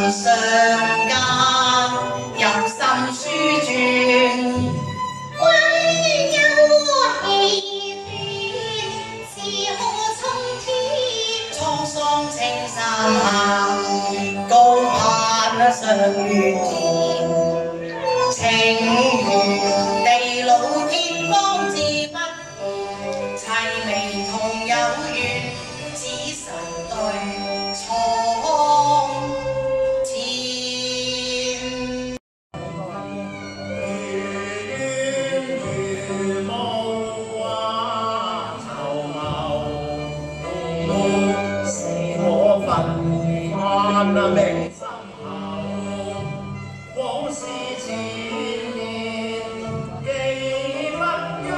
上間入心書傳。 君有氣斷，是何沖天？ 滄桑青山下，高攀上月田。情如地老天荒自不齊眉同有緣，只神對蒼天。 明心口，往事纏綿，記不休。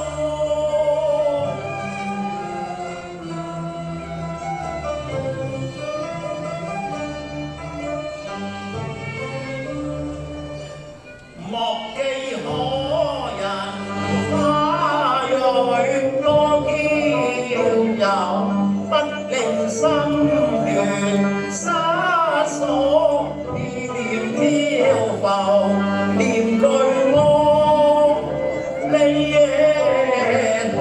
莫記可人花蕊多嬌柔，不令心亂失所。意念飄浮，念句我離夜途，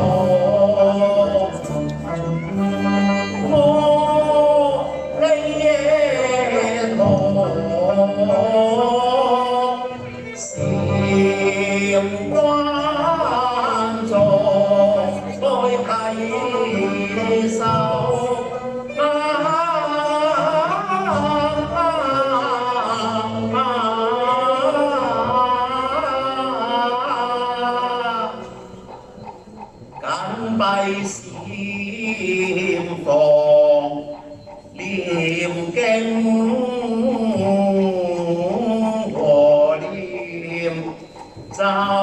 我離夜途。禪關坐，愛攜手。緊閉禪房，念經和念咒。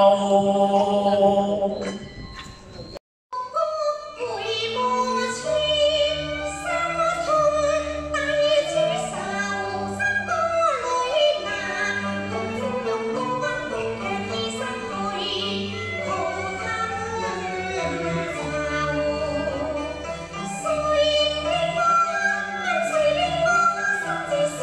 回望穿心痛，大主愁，心多淚難，共歡共共溫馨卻已失去，抱他們就。誰令我，問誰令我，心知。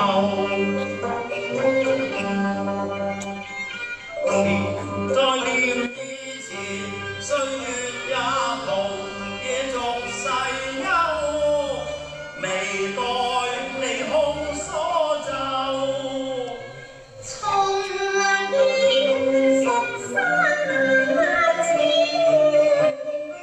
在念以前，歲月也同野逐世休，未待你空所奏。 從年熟山前，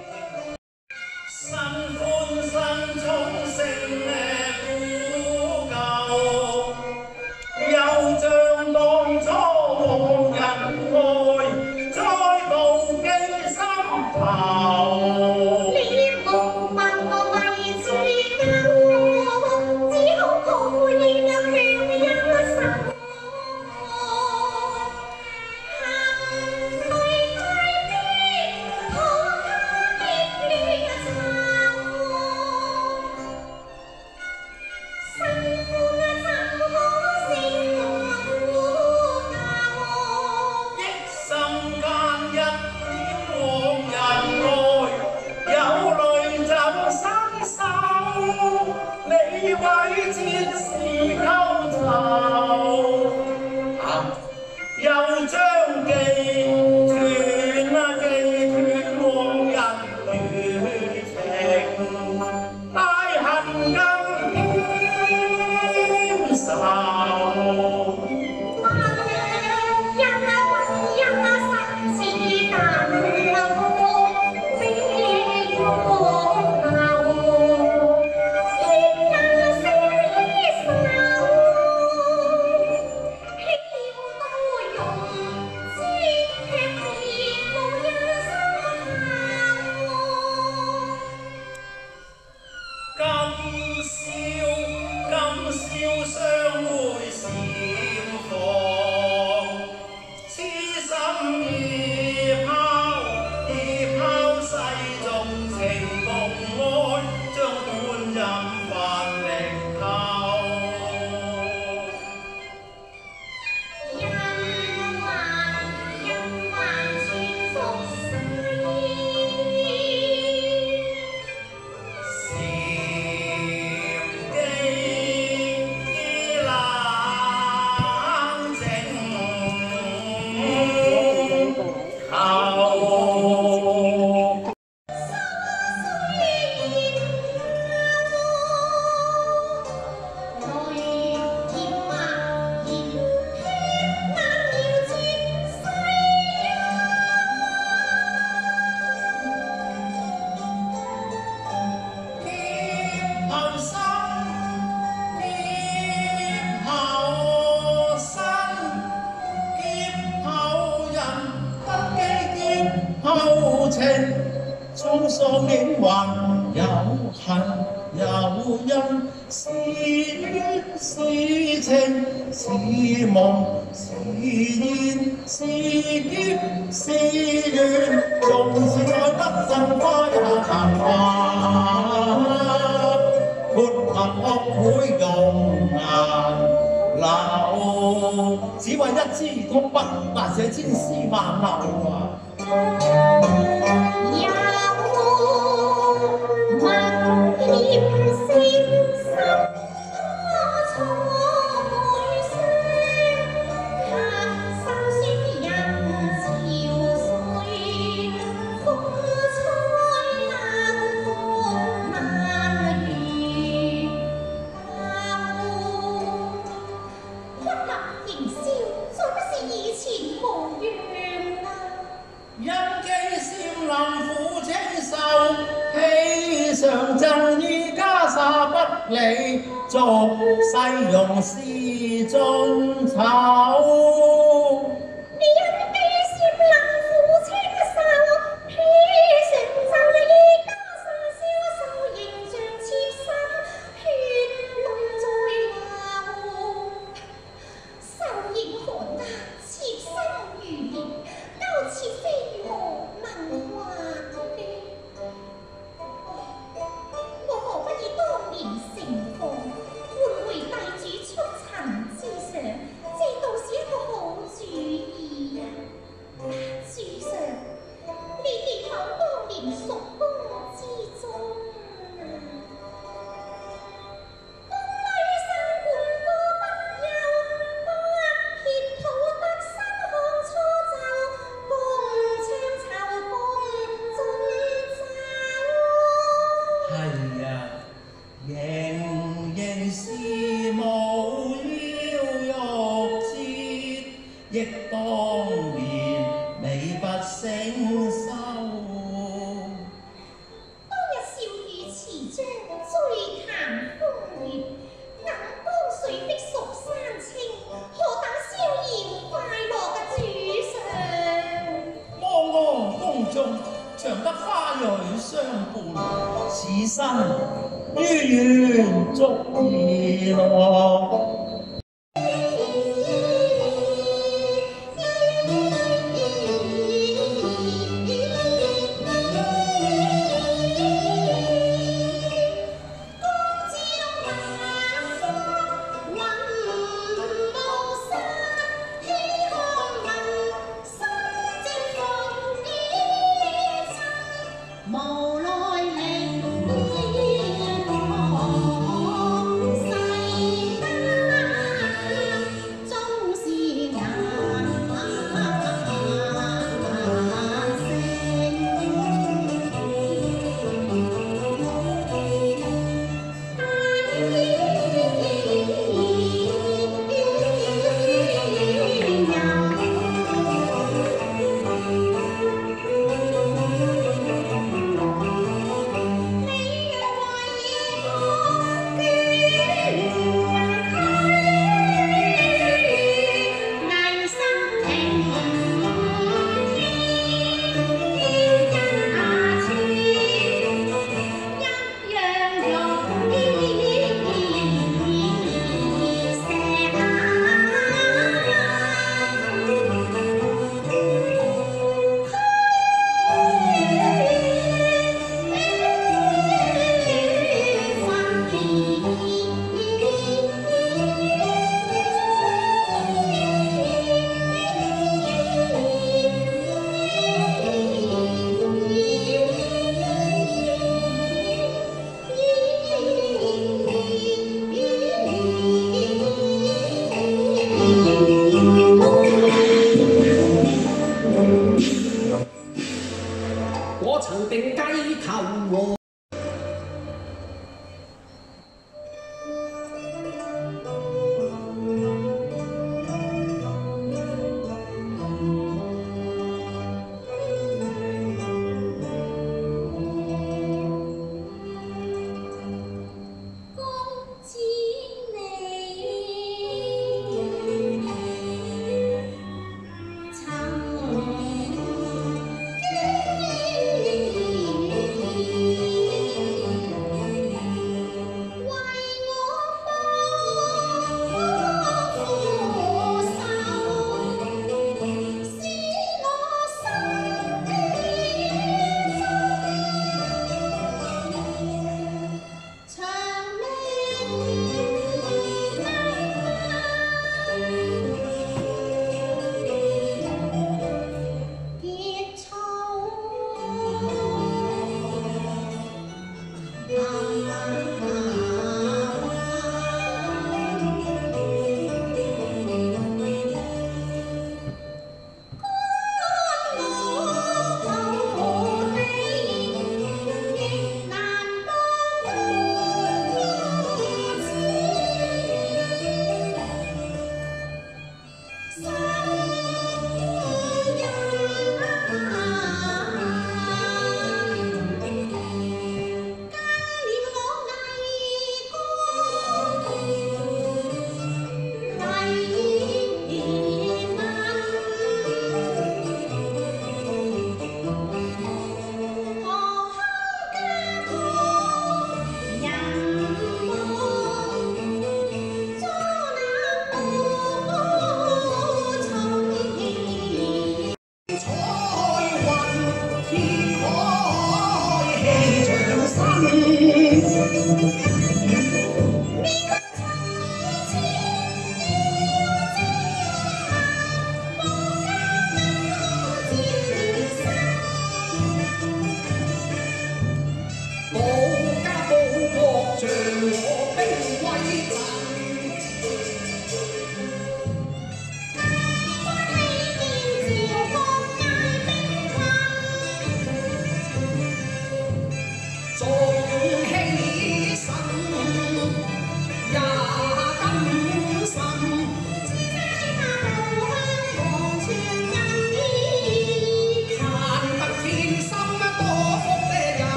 新歡新衝聲古舊，又像當初往日愛，再度記心頭。 你無問我為自救，只好抱怨強一生。 你為切是溝愁，又將寄斷往日戀情，帶恨更添愁。今宵相會閃放，痴心意拋世俗情共愛，將歡飲發力透。 人還算服世。 滄桑影幻有恨有恩，是怨是情是夢是煙是劫是緣，縱是再不振花也難還，潑墨惡會用顏流，只為一支通筆，難寫千絲萬縷啊！常贈與家沙不理，俗世容是盡醜。 你因悲涉能負清秀，披成就以家沙消瘦，形象妾身，血淚在流。受應寒啊，妾身如蓮，勾切非我能還的。我何不以當年成鳳，換回帝主出塵之上，這倒是一個亦當年美不勝收。 當日少羽持章追談風月，等江水碧蜀山青，何等逍遙快樂嘅主上。 望我宮中長得花蕊相伴，此身於願足矣樂。